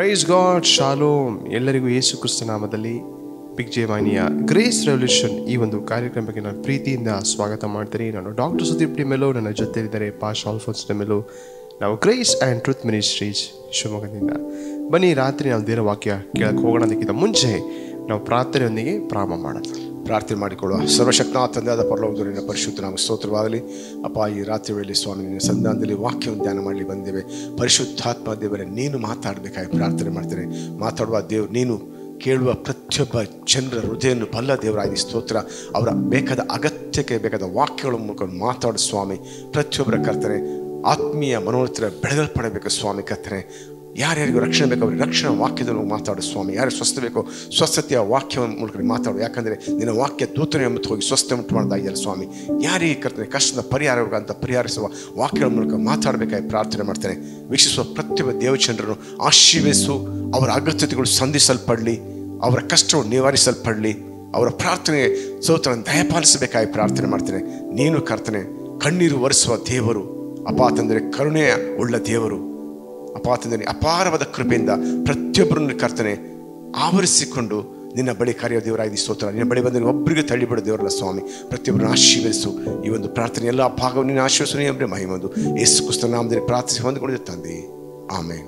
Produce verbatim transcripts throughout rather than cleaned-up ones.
Praise God, shalom. ಎಲ್ಲರಿಗೂ ಯೇಸು ಕ್ರಿಸ್ತ ನಾಮದಲ್ಲಿ big J ವಾಹಿನಿಯ ಗ್ರೇಸ್ ರೆವಲ್ಯೂಷನ್ ಈ ಒಂದು ಕಾರ್ಯಕ್ರಮಕ್ಕೆ ನಾನು ಪ್ರೀತಿಯಿಂದ ಸ್ವಾಗತ ಮಾಡ್ತೀನಿ. ನಾನು ಡಾಕ್ಟರ್ ಸುದೀಪ್ ಡಿಮೆಲೋ, ನನ್ನ ಜೊತೆ ಇದ್ದಾರೆ ಪಾಶ್ ಆಲ್ಫೋನ್ಸ್ ಡಿಮೆಲೋ. ನಾವು ಗ್ರೇಸ್ ಆ್ಯಂಡ್ ಟ್ರೂತ್ ಮಿನಿಸ್ಟ್ರೀಸ್ ಶಿವಮೊಗ್ಗದಿಂದ. ಬನ್ನಿ, ರಾತ್ರಿ ನಾವು ದೇವರ ವಾಕ್ಯ ಕೇಳಕ್ಕೆ ಹೋಗೋಣದಕ್ಕಿಂತ ಮುಂಚೆ ನಾವು ಪ್ರಾರ್ಥನೆಯೊಂದಿಗೆ ಪ್ರಾರಂಭ ಮಾಡೋಣ. ಪ್ರಾರ್ಥನೆ ಮಾಡಿಕೊಳ್ಳುವ. ಸರ್ವಶಕ್ತನಾದ ತಂದೆಯಾದ ಪರಲೋಕದಲ್ಲಿನ ಪರಿಶುದ್ಧ ನಾಮ ಸ್ತೋತ್ರವಾಗಲಿ. ಅಪ್ಪ, ಈ ರಾತ್ರಿ ವೇಳೆಯಲ್ಲಿ ಸ್ವಾಮಿ ನಿನ್ನ ಸಂಧಾನದಲ್ಲಿ ವಾಕ್ಯವನ್ನು ಧ್ಯಾನ ಮಾಡಲಿ ಬಂದೇವೆ. ಪರಿಶುದ್ಧಾತ್ಮ ದೇವರೇ, ನೀನು ಮಾತಾಡಬೇಕಾಗಿ ಪ್ರಾರ್ಥನೆ ಮಾಡ್ತೇನೆ. ಮಾತಾಡುವ ದೇವ್ರು ನೀನು, ಕೇಳುವ ಪ್ರತಿಯೊಬ್ಬ ಜನರ ಹೃದಯವನ್ನು ಬಲ್ಲ ದೇವರಾಗಿ ಸ್ತೋತ್ರ. ಅವರ ಬೇಕಾದ ಅಗತ್ಯಕ್ಕೆ ಬೇಕಾದ ವಾಕ್ಯಗಳ ಮೂಲಕ ಮಾತಾಡು ಸ್ವಾಮಿ. ಪ್ರತಿಯೊಬ್ಬರ ಕರ್ತನೆ ಆತ್ಮೀಯ ಮನೋರಥರ ಬೆಳಗಲ್ಪಡಬೇಕು ಸ್ವಾಮಿ. ಕರ್ತನೆ ಯಾರ್ಯಾರಿಗೂ ರಕ್ಷಣೆ ಬೇಕು ಅವ್ರಿಗೆ ರಕ್ಷಣಾ ವಾಕ್ಯದನ್ನು ಮಾತಾಡು ಸ್ವಾಮಿ. ಯಾರು ಸ್ವಸ್ಥ ಬೇಕೋ ಸ್ವಸ್ಥತೆಯ ವಾಕ್ಯದ ಮೂಲಕ ಮಾತಾಡು. ಯಾಕಂದರೆ ನಿನ್ನ ವಾಕ್ಯ ದೂತನೆ ಎಂಬುದು ಹೋಗಿ ಸ್ವಸ್ಥ ಉಂಟು ಮಾಡ್ದಾಗಿಲ್ಲ ಸ್ವಾಮಿ. ಯಾರಿಗೆ ಕರ್ತನೆ ಕಷ್ಟದ ಪರಿಹಾರ ಅಂತ ಪರಿಹರಿಸುವ ವಾಕ್ಯಗಳ ಮೂಲಕ ಮಾತಾಡಬೇಕಾಗಿ ಪ್ರಾರ್ಥನೆ ಮಾಡ್ತೇನೆ. ವೀಕ್ಷಿಸುವ ಪ್ರತಿಯೊಬ್ಬ ದೇವಚಂದ್ರನು ಆಶೀರ್ವದಿಸು. ಅವರ ಅಗತ್ಯತೆಗಳು ಸಂಧಿಸಲ್ಪಡಲಿ, ಅವರ ಕಷ್ಟಗಳು ನಿವಾರಿಸಲ್ಪಡಲಿ, ಅವರ ಪ್ರಾರ್ಥನೆಗೆ ಸ್ತೋತ್ರವನ್ನು ದಯಪಾಲಿಸಬೇಕಾಗಿ ಪ್ರಾರ್ಥನೆ ಮಾಡ್ತೇನೆ. ನೀನು ಕರ್ತನೆ ಕಣ್ಣೀರು ಒರೆಸುವ ದೇವರು ಅಪ್ಪ ತಂದರೆ, ಕರುಣೆಯ ಉಳ್ಳ ದೇವರು ಅಪ್ಪ ತಂದರೆ, ಅಪಾರವಾದ ಕೃಪೆಯಿಂದ ಪ್ರತಿಯೊಬ್ಬರನ್ನು ಕರ್ತನೆ ಆವರಿಸಿಕೊಂಡು ನಿನ್ನ ಬಳಿ ಕರೆಯೋ ದೇವರಾಗಿ ಸ್ತೋತ್ರ. ನಿನ್ನ ಬಳಿ ಬಂದರೆ ಒಬ್ಬರಿಗೆ ತಳ್ಳಿಬಿಡೋ ದೇವರಲ್ಲ ಸ್ವಾಮಿ. ಪ್ರತಿಯೊಬ್ಬರನ್ನು ಆಶೀರ್ವದಿಸು. ಈ ಒಂದು ಪ್ರಾರ್ಥನೆ ಎಲ್ಲ ಭಾಗವನ್ನು ನೀನು ಆಶೀರ್ವಸು ಎಂಬ ಮಹಿಮಂದು ಯೇಸು ಕ್ರಿಸ್ತನ ನಾಮದಲ್ಲಿ ಪ್ರಾರ್ಥಿಸಿ ಹೊಂದಿಕೊಂಡಿದ್ದ ತಂದೆ, ಆಮೇನ್.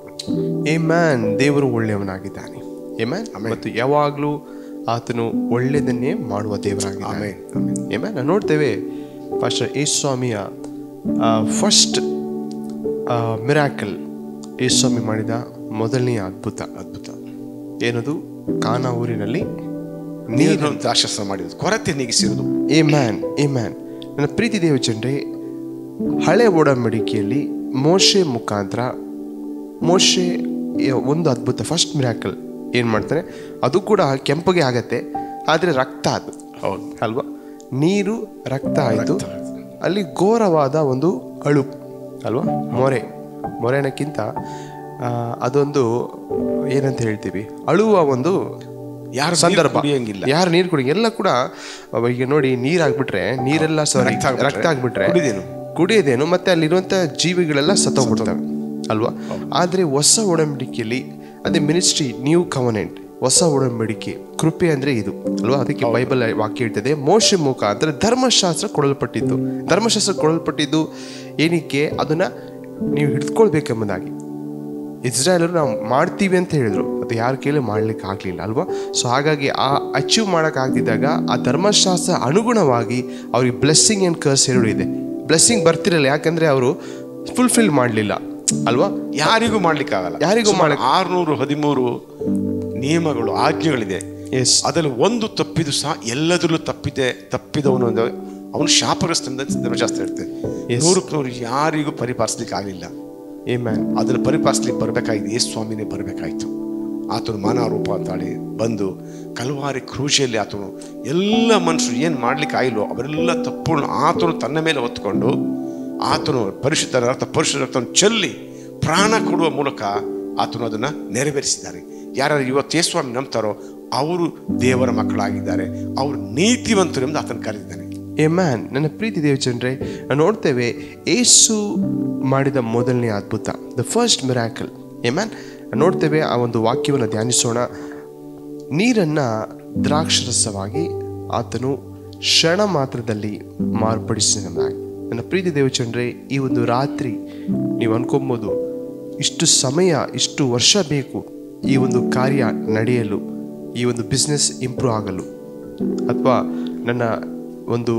ಆಮೆನ್. ದೇವರು ಒಳ್ಳೆಯವನಾಗಿದ್ದಾನೆ. ಆಮೆನ್. ಮತ್ತು ಯಾವಾಗಲೂ ಆತನು ಒಳ್ಳೆಯದನ್ನೇ ಮಾಡುವ ದೇವರಾಗಿದ್ದಾನೆ. ಆಮೆನ್. ಆಮೆನ್. ನಾವು ನೋಡ್ತೇವೆ ಪಾಸ್ಟರ್ ಯೇಸು ಸ್ವಾಮಿಯ ಫಸ್ಟ್ ಮಿರಾಕಲ್, ಯೇಸು ಸ್ವಾಮಿ ಮಾಡಿದ ಮೊದಲನೆಯ ಅದ್ಭುತ ಅದ್ಭುತ ಏನದು? ಕಾನಾ ಊರಿನಲ್ಲಿ ನೀರು ದ್ರಾಕ್ಷಾರಸ ಮಾಡಿರೋದು, ಕೊರತೆ ನೀಗಿಸಿರೋದು. ಆಮೆನ್. ಆಮೆನ್. ನನ್ನ ಪ್ರೀತಿ ದೇವಜನರೇ, ಹಳೆ ಒಡಂಬಡಿಕೆಯಲ್ಲಿ ಮೋಶೆ ಮುಖಾಂತರ ಮೋಶೆ ಒಂದು ಅದ್ಭುತ ಫಸ್ಟ್ ಮಿರಾಕಲ್ ಏನು ಮಾಡ್ತಾನೆ, ಅದು ಕೂಡ ಕೆಂಪಗೆ ಆಗತ್ತೆ, ಆದರೆ ರಕ್ತ ಅದು. ಹೌದು ಅಲ್ವಾ? ನೀರು ರಕ್ತ ಆಯಿತು. ಅಲ್ಲಿ ಘೋರವಾದ ಒಂದು ಅಳು ಅಲ್ವಾ, ಮೊರೆ. ಮೊರೆನಕ್ಕಿಂತ ಅದೊಂದು ಏನಂತ ಹೇಳ್ತೀವಿ, ಅಳುವ ಒಂದು ಯಾರು ಸಂದರ್ಭ. ಕುಡಿಯಂಗಿಲ್ಲ, ಯಾರು ನೀರು ಕುಡಿ ಎಲ್ಲ ಕೂಡ ಈಗ ನೋಡಿ, ನೀರಾಗ್ಬಿಟ್ರೆ ನೀರೆಲ್ಲ ರಕ್ತ ಆಗ್ಬಿಟ್ರೆ ಕುಡಿಯೋದೇನು, ಮತ್ತೆ ಅಲ್ಲಿರುವಂಥ ಜೀವಿಗಳೆಲ್ಲ ಸತ್ತೋಗ್ಬಿಡ್ತವೆ ಅಲ್ವಾ? ಆದರೆ ಹೊಸ ಒಡಂಬಡಿಕೆಯಲ್ಲಿ ಅದೇ ಮಿನಿಸ್ಟ್ರಿ, ನ್ಯೂ ಕವನೆಂಟ್, ಹೊಸ ಒಡಂಬಡಿಕೆ, ಕೃಪೆ ಅಂದರೆ ಇದು ಅಲ್ವಾ? ಅದಕ್ಕೆ ಬೈಬಲ್ ವಾಕ್ಯ ಹೇಳ್ತದೆ, ಮೋಶೆ ಮುಖಾಂತರ ಧರ್ಮಶಾಸ್ತ್ರ ಕೊಡಲ್ಪಟ್ಟಿದ್ದು. ಧರ್ಮಶಾಸ್ತ್ರ ಕೊಡಲ್ಪಟ್ಟಿದ್ದು ಏನಕ್ಕೆ? ಅದನ್ನು ನೀವು ಹಿಡಿದುಕೊಳ್ಬೇಕೆಂಬುದಾಗಿ. ಇಸ್ರಾಯೇಲರು ನಾವು ಮಾಡ್ತೀವಿ ಅಂತ ಹೇಳಿದ್ರು, ಅದು ಯಾರ ಕೇಳಿ ಮಾಡ್ಲಿಕ್ಕೆ ಆಗಲಿಲ್ಲ ಅಲ್ವಾ? ಸೊ ಹಾಗಾಗಿ ಆ ಅಚೀವ್ ಮಾಡೋಕ್ಕಾಗ್ದಿದ್ದಾಗ ಆ ಧರ್ಮಶಾಸ್ತ್ರ ಅನುಗುಣವಾಗಿ ಅವ್ರಿಗೆ ಬ್ಲೆಸ್ಸಿಂಗ್ ಆ್ಯಂಡ್ ಕರ್ಸ್ ಎರಡು ಇದೆ. ಬ್ಲೆಸ್ಸಿಂಗ್ ಬರ್ತಿರಲ್ಲ, ಯಾಕಂದರೆ ಅವರು ಫುಲ್ಫಿಲ್ ಮಾಡಲಿಲ್ಲ ಅಲ್ವಾ? ಯಾರಿಗೂ ಮಾಡ್ಲಿಕ್ಕಾಗಲ್ಲ. ಯಾರಿಗೂ ಮಾಡಕ್ಕೆ ಆರ್ನೂರು ಹದಿಮೂರು ನಿಯಮಗಳು, ಆಜ್ಞೆಗಳಿದೆ. ಎಸ್, ಅದರಲ್ಲಿ ಒಂದು ತಪ್ಪಿದು ಸಹ ಎಲ್ಲದರಲ್ಲೂ ತಪ್ಪಿದೆ. ತಪ್ಪಿದವನು ಅವನು ಶಾಪಗ್ರಸ್ತ ಧರ್ಮಶಾಸ್ತ್ರ ಇರ್ತದೆ. ನೂರಕ್ಕೆ ನೂರು ಯಾರಿಗೂ ಪರಿಪಾಲಿಸ್ಲಿಕ್ಕೆ ಆಗಲಿಲ್ಲ. ಆಮೆನ್. ಅದನ್ನು ಪರಿಪಾಲಿಸ್ಲಿಕ್ಕೆ ಬರಬೇಕಾಗಿದೆ ಯೇಸು ಸ್ವಾಮಿನೇ ಬರಬೇಕಾಯಿತು. ಆತನು ಮಾನವ ರೂಪ ತಾಳಿ ಬಂದು ಕಲ್ವಾರಿ ಕ್ರೂಶಿಯಲ್ಲಿ ಆತನು ಎಲ್ಲ ಮನುಷ್ಯರು ಏನು ಮಾಡ್ಲಿಕ್ಕೆ ಆಗಿಲ್ವೋ ಅವರೆಲ್ಲ ತಪ್ಪುಗಳನ್ನು ಆತನು ತನ್ನ ಮೇಲೆ ಹೊತ್ತುಕೊಂಡು ಆತನು ಪರಿಶುದ್ಧ ರಕ್ತ ಪರಿಶುದ್ಧ ರಕ್ತವನ್ನು ಚೆಲ್ಲಿ ಪ್ರಾಣ ಕೊಡುವ ಮೂಲಕ ಆತನು ಅದನ್ನು ನೆರವೇರಿಸಿದ್ದಾರೆ. ಯಾರು ಇವತ್ತು ಯೇಸು ಸ್ವಾಮಿ ನಂಬ್ತಾರೋ ಅವರು ದೇವರ ಮಕ್ಕಳಾಗಿದ್ದಾರೆ, ಅವರು ನೀತಿವಂತರು ಎಂದು ಆತನು ಕರೆದಿದ್ದಾನೆ. ಆಮೆನ್. ನನ್ನ ಪ್ರೀತಿ ದೇವಜನರೇ, ನಾವು ನೋಡ್ತೇವೆ ಯೇಸು ಮಾಡಿದ ಮೊದಲನೇ ಅದ್ಭುತ, ದ ಫಸ್ಟ್ ಮಿರಾಕಲ್. ಆಮೆನ್. ನೋಡ್ತೇವೆ, ಆ ಒಂದು ವಾಕ್ಯವನ್ನು ಧ್ಯಾನಿಸೋಣ. ನೀರನ್ನು ದ್ರಾಕ್ಷರಸವಾಗಿ ಆತನು ಕ್ಷಣ ಮಾತ್ರದಲ್ಲಿ ಮಾರ್ಪಡಿಸಿದಾಗಿ. ನನ್ನ ಪ್ರೀತಿ ದೇವಜನರೇ, ಈ ಒಂದು ರಾತ್ರಿ ನೀವು ಅನ್ಕೊಬೋದು, ಇಷ್ಟು ಸಮಯ, ಇಷ್ಟು ವರ್ಷ ಬೇಕು ಈ ಒಂದು ಕಾರ್ಯ ನಡೆಯಲು, ಈ ಒಂದು ಬಿಸ್ನೆಸ್ ಇಂಪ್ರೂವ್ ಆಗಲು, ಅಥವಾ ನನ್ನ ಒಂದು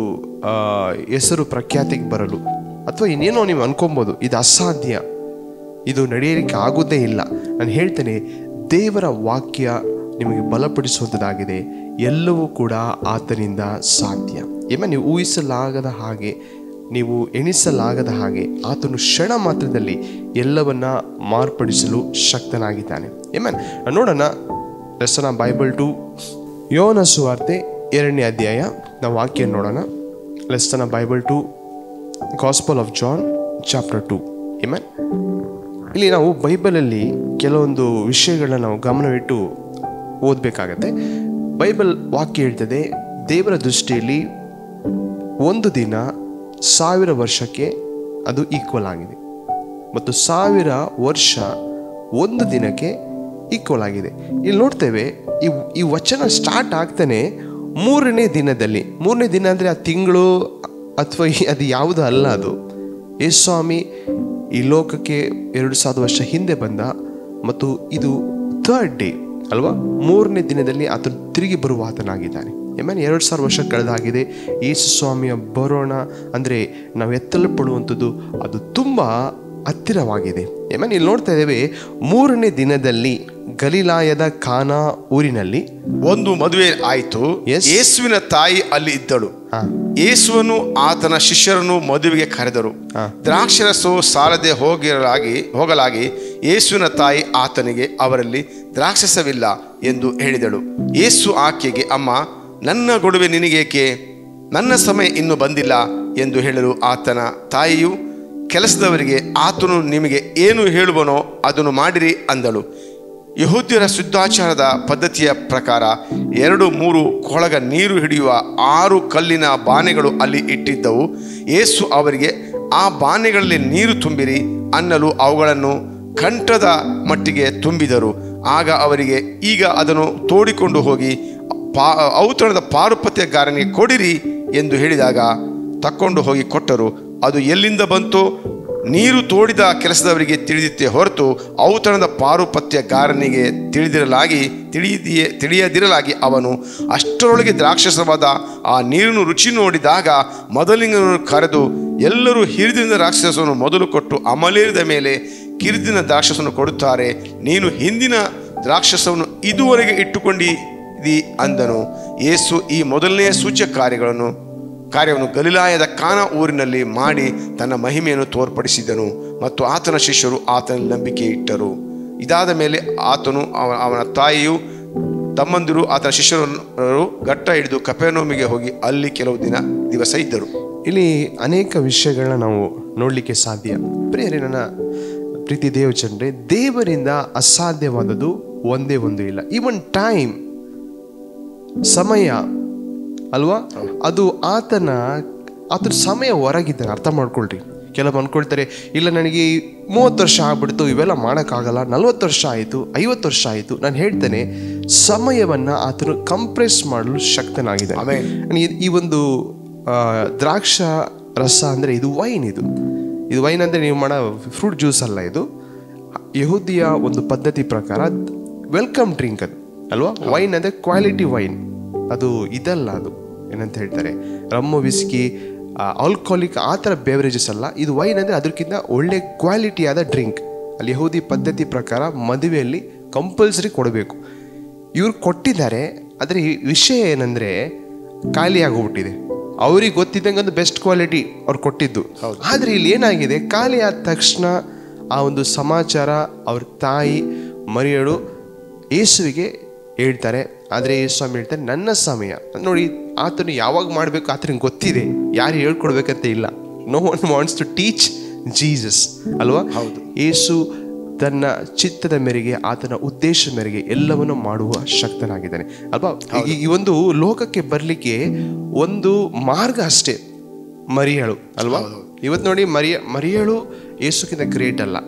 ಹೆಸರು ಪ್ರಖ್ಯಾತಿಗೆ ಬರಲು, ಅಥವಾ ಇನ್ನೇನೋ ನೀವು ಅನ್ಕೊಬೋದು. ಇದು ಅಸಾಧ್ಯ, ಇದು ನಡೆಯಲಿಕ್ಕೆ ಆಗೋದೇ ಇಲ್ಲ. ನಾನು ಹೇಳ್ತೇನೆ, ದೇವರ ವಾಕ್ಯ ನಿಮಗೆ ಬಲಪಡಿಸುವಂಥದ್ದಾಗಿದೆ. ಎಲ್ಲವೂ ಕೂಡ ಆತನಿಂದ ಸಾಧ್ಯ. ಏಮ ನೀವು ಊಹಿಸಲಾಗದ ಹಾಗೆ, ನೀವು ಎಣಿಸಲಾಗದ ಹಾಗೆ ಆತನು ಕ್ಷಣ ಮಾತ್ರದಲ್ಲಿ ಎಲ್ಲವನ್ನ ಮಾರ್ಪಡಿಸಲು ಶಕ್ತನಾಗಿದ್ದಾನೆ. ಏಮನ್. ನೋಡೋಣ, ಲೆಸನ್ ಬೈಬಲ್ ಟು ಯೋನ ಸುವಾರ್ತೆ ಎರಡನೇ ಅಧ್ಯಾಯ, ನಾವು ವಾಕ್ಯ ನೋಡೋಣ. Lesson Bible to gospel of John chapter two. Amen. ಇಲ್ಲಿ ನಾವು ಬೈಬಲಲ್ಲಿ ಕೆಲವೊಂದು ವಿಷಯಗಳನ್ನ ನಾವು ಗಮನವಿಟ್ಟು ಓದಬೇಕಾಗತ್ತೆ. ಬೈಬಲ್ ವಾಕ್ಯ ಹೇಳ್ತದೆ, ದೇವರ ದೃಷ್ಟಿಯಲ್ಲಿ ಒಂದು ದಿನ ಸಾವಿರ ವರ್ಷಕ್ಕೆ ಅದು ಈಕ್ವಲ್ ಆಗಿದೆ, ಮತ್ತು ಸಾವಿರ ವರ್ಷ ಒಂದು ದಿನಕ್ಕೆ ಈಕ್ವಲ್ ಆಗಿದೆ. ಇಲ್ಲಿ ನೋಡ್ತೇವೆ ಈ ಈ ವಚನ ಸ್ಟಾರ್ಟ್ ಆಗ್ತಾನೆ ಮೂರನೇ ದಿನದಲ್ಲಿ. ಮೂರನೇ ದಿನ ಅಂದರೆ ಆ ತಿಂಗಳು ಅಥವಾ ಅದು ಯಾವುದು ಅಲ್ಲ, ಅದು ಯೇಸು ಸ್ವಾಮಿ ಈ ಲೋಕಕ್ಕೆ ಎರಡು ಸಾವಿರ ವರ್ಷ ಹಿಂದೆ ಬಂದ ಮತ್ತು ಇದು ಥರ್ಡ್ ಡೇ ಅಲ್ವಾ, ಮೂರನೇ ದಿನದಲ್ಲಿ ಆತನು ತಿರುಗಿ ಬರುವ ಆತನಾಗಿದ್ದಾನೆ. ಆಮೇಲೆ ಎರಡು ಸಾವಿರ ವರ್ಷ ಕಳೆದಾಗಿದೆ. ಯೇಸು ಸ್ವಾಮಿಯ ಬರೋಣ ಅಂದರೆ ನಾವು ಎತ್ತಲ್ಪಡುವಂಥದ್ದು ಅದು ತುಂಬ ಹತ್ತಿರವಾಗಿದೆ. ಆಮೇಲೆ ಇಲ್ಲಿ ನೋಡ್ತಾ ಇದ್ದೇವೆ, ಮೂರನೇ ದಿನದಲ್ಲಿ ಗಲಿಲಾಯದ ಕಾನಾ ಊರಿನಲ್ಲಿ ಒಂದು ಮದುವೆ ಆಯಿತು. ಯೇಸುವಿನ ತಾಯಿ ಅಲ್ಲಿ ಇದ್ದಳು. ಯೇಸುವನ್ನು ಆತನ ಶಿಷ್ಯರನ್ನು ಮದುವೆಗೆ ಕರೆದರು. ದ್ರಾಕ್ಷರಸವು ಸಾಲದೆ ಹೋಗಿರಲಾಗಿ ಹೋಗಲಾಗಿ ಯೇಸುವಿನ ತಾಯಿ ಆತನಿಗೆ, ಅವರಲ್ಲಿ ದ್ರಾಕ್ಷಸವಿಲ್ಲ ಎಂದು ಹೇಳಿದಳು. ಯೇಸು ಆಕೆಗೆ, ಅಮ್ಮ, ನನ್ನ ಗೊಡುವೆ ನಿನಗೇಕೆ? ನನ್ನ ಸಮಯ ಇನ್ನೂ ಬಂದಿಲ್ಲ ಎಂದು ಹೇಳಲು ಆತನ ತಾಯಿಯು ಕೆಲಸದವರಿಗೆ, ಆತನು ನಿಮಗೆ ಏನು ಹೇಳುವನೋ ಅದನ್ನು ಮಾಡಿರಿ ಅಂದಳು. ಯಹೂದ್ಯರ ಶುದ್ಧಾಚಾರದ ಪದ್ಧತಿಯ ಪ್ರಕಾರ ಎರಡು ಮೂರು ಕೊಳಗ ನೀರು ಹಿಡಿಯುವ ಆರು ಕಲ್ಲಿನ ಬಾನೆಗಳು ಅಲ್ಲಿ ಇಟ್ಟಿದ್ದವು. ಯೇಸು ಅವರಿಗೆ, ಆ ಬಾನೆಗಳಲ್ಲಿ ನೀರು ತುಂಬಿರಿ ಅನ್ನಲು ಅವುಗಳನ್ನು ಕಂಠದ ಮಟ್ಟಿಗೆ ತುಂಬಿದರು. ಆಗ ಅವರಿಗೆ, ಈಗ ಅದನ್ನು ತೋಡಿಕೊಂಡು ಹೋಗಿ ಪಾ ಔತಣದ ಪಾರುಪತ್ಯಗಾರನಿಗೆ ಕೊಡಿರಿ ಎಂದು ಹೇಳಿದಾಗ ತಕ್ಕೊಂಡು ಹೋಗಿ ಕೊಟ್ಟರು. ಅದು ಎಲ್ಲಿಂದ ಬಂತೋ ನೀರು ತೋಡಿದ ಕೆಲಸದವರಿಗೆ ತಿಳಿದಿತ್ತೆ ಹೊರತು ಔತಣದ ಪಾರುಪತ್ಯಗಾರನಿಗೆ ತಿಳಿದಿರಲಾಗಿ ತಿಳಿದಿಯೇ ತಿಳಿಯದಿರಲಾಗಿ ಅವನು ಅಷ್ಟರೊಳಗೆ ದ್ರಾಕ್ಷಸವಾದ ಆ ನೀರನ್ನು ರುಚಿ ನೋಡಿದಾಗ ಮೊದಲಿಂಗನನ್ನು ಕರೆದು, ಎಲ್ಲರೂ ಹಿರಿದಿನ ದ್ರಾಕ್ಷಸವನ್ನು ಮೊದಲು ಕೊಟ್ಟು ಅಮಲೇರಿದ ಮೇಲೆ ಕಿರಿದಿನ ದ್ರಾಕ್ಷಸವನ್ನು ಕೊಡುತ್ತಾರೆ. ನೀನು ಹಿಂದಿನ ದ್ರಾಕ್ಷಸವನ್ನು ಇದುವರೆಗೆ ಇಟ್ಟುಕೊಂಡಿದಿ ಅಂದನು. ಯೇಸು ಈ ಮೊದಲನೆಯ ಸೂಚಕ ಕಾರ್ಯಗಳನ್ನು ಕಾರ್ಯವನ್ನು ಗಲಿಲಾಯದ ಕಾನಾ ಊರಿನಲ್ಲಿ ಮಾಡಿ ತನ್ನ ಮಹಿಮೆಯನ್ನು ತೋರ್ಪಡಿಸಿದನು ಮತ್ತು ಆತನ ಶಿಷ್ಯರು ಆತನ ನಂಬಿಕೆ ಇಟ್ಟರು. ಇದಾದ ಮೇಲೆ ಆತನು ಅವನ ತಾಯಿಯು ತಮ್ಮಂದಿರು ಆತನ ಶಿಷ್ಯರು ಗಟ್ಟ ಹಿಡಿದು ಕಪೆರ್ನೌಮಿಗೆ ಹೋಗಿ ಅಲ್ಲಿ ಕೆಲವು ದಿನ ದಿವಸ ಇದ್ದರು. ಇಲ್ಲಿ ಅನೇಕ ವಿಷಯಗಳನ್ನ ನಾವು ನೋಡಲಿಕ್ಕೆ ಸಾಧ್ಯ. ಪ್ರಿಯರೇ, ನನ್ನ ಪ್ರೀತಿ ದೇವಚಂದ್ರೆ, ದೇವರಿಂದ ಅಸಾಧ್ಯವಾದದ್ದು ಒಂದೇ ಒಂದು ಇಲ್ಲ. ಈವನ್ ಟೈಮ್, ಸಮಯ ಅಲ್ವಾ, ಅದು ಆತನ ಆತನ ಸಮಯ ಹೊರಗಿದ್ದಾನೆ. ಅರ್ಥ ಮಾಡ್ಕೊಳ್ರಿ. ಕೆಲವು ಅಂದ್ಕೊಳ್ತಾರೆ, ಇಲ್ಲ ನನಗೆ ಮೂವತ್ತು ವರ್ಷ ಆಗ್ಬಿಡ್ತು, ಇವೆಲ್ಲ ಮಾಡೋಕ್ಕಾಗಲ್ಲ, ನಲ್ವತ್ತು ವರ್ಷ ಆಯಿತು, ಐವತ್ತು ವರ್ಷ ಆಯಿತು. ನಾನು ಹೇಳ್ತೇನೆ, ಸಮಯವನ್ನು ಆತನು ಕಂಪ್ರೆಸ್ ಮಾಡಲು ಶಕ್ತನಾಗಿದ್ದಾನೆ. ಈ ಒಂದು ದ್ರಾಕ್ಷ ರಸ ಅಂದರೆ ಇದು ವೈನ್. ಇದು ಇದು ವೈನ್ ಅಂದರೆ ನೀವು ಮಾಡೋ ಫ್ರೂಟ್ ಜ್ಯೂಸ್ ಅಲ್ಲ. ಇದು ಯಹೂದಿಯ ಒಂದು ಪದ್ಧತಿ ಪ್ರಕಾರ ವೆಲ್ಕಮ್ ಡ್ರಿಂಕ್ ಅದು ಅಲ್ವಾ. ವೈನ್ ಅಂದರೆ ಕ್ವಾಲಿಟಿ ವೈನ್, ಅದು ಇದಲ್ಲ. ಅದು ಏನಂತ ಹೇಳ್ತಾರೆ, ರಮ್ಮು, ವಿಸ್ಕಿ, ಆಲ್ಕೋಹಾಲಿಕ್ ಆ ಥರ ಬೇವರೇಜಸ್ ಅಲ್ಲ. ಇದು ವೈನ್ ಅಂದರೆ ಅದಕ್ಕಿಂತ ಒಳ್ಳೆ ಕ್ವಾಲಿಟಿಯಾದ ಡ್ರಿಂಕ್. ಅಲ್ಲಿ ಯಹೂದಿ ಪದ್ಧತಿ ಪ್ರಕಾರ ಮದುವೆಯಲ್ಲಿ ಕಂಪಲ್ಸರಿ ಕೊಡಬೇಕು. ಇವ್ರು ಕೊಟ್ಟಿದ್ದಾರೆ. ಆದರೆ ಈ ವಿಷಯ ಏನಂದರೆ, ಖಾಲಿ ಆಗೋಗ್ಬಿಟ್ಟಿದೆ. ಅವ್ರಿಗೆ ಗೊತ್ತಿದ್ದಂಗೆ ಒಂದು ಬೆಸ್ಟ್ ಕ್ವಾಲಿಟಿ ಅವ್ರು ಕೊಟ್ಟಿದ್ದು. ಆದರೆ ಇಲ್ಲಿ ಏನಾಗಿದೆ, ಖಾಲಿ ಆದ ತಕ್ಷಣ ಆ ಒಂದು ಸಮಾಚಾರ ಅವ್ರ ತಾಯಿ ಮರಿಯಳು ಯೇಸುವಿಗೆ ಹೇಳ್ತಾರೆ. ಆದರೆ ಯೇಸು ಸ್ವಾಮಿ ಹೇಳ್ತಾರೆ, ನನ್ನ ಸಮಯ ನೋಡಿ. ಆತನು ಯಾವಾಗ ಮಾಡಬೇಕು ಆತನಿಗೆ ಗೊತ್ತಿದೆ, ಯಾರು ಹೇಳ್ಕೊಡ್ಬೇಕಂತ ಇಲ್ಲ. No one wants to teach Jesus ಅಲ್ವಾ. ಹೌದು. ಯೇಸು ತನ್ನ ಚಿತ್ತದ ಮೇರೆಗೆ, ಆತನ ಉದ್ದೇಶ ಮೇರೆಗೆ ಎಲ್ಲವನ್ನು ಮಾಡುವ ಶಕ್ತನಾಗಿದ್ದಾನೆ ಅಲ್ವಾ. ಈ ಒಂದು ಲೋಕಕ್ಕೆ ಬರಲಿಕ್ಕೆ ಒಂದು ಮಾರ್ಗ ಅಷ್ಟೇ, ಮರಿಯಳು ಅಲ್ವಾ. ಇವತ್ತು ನೋಡಿ, ಮರಿಯ ಮರಿಯಳು ಯೇಸುಕ್ಕಿಂತ ಗ್ರೇಟ್ ಅಲ್ಲ.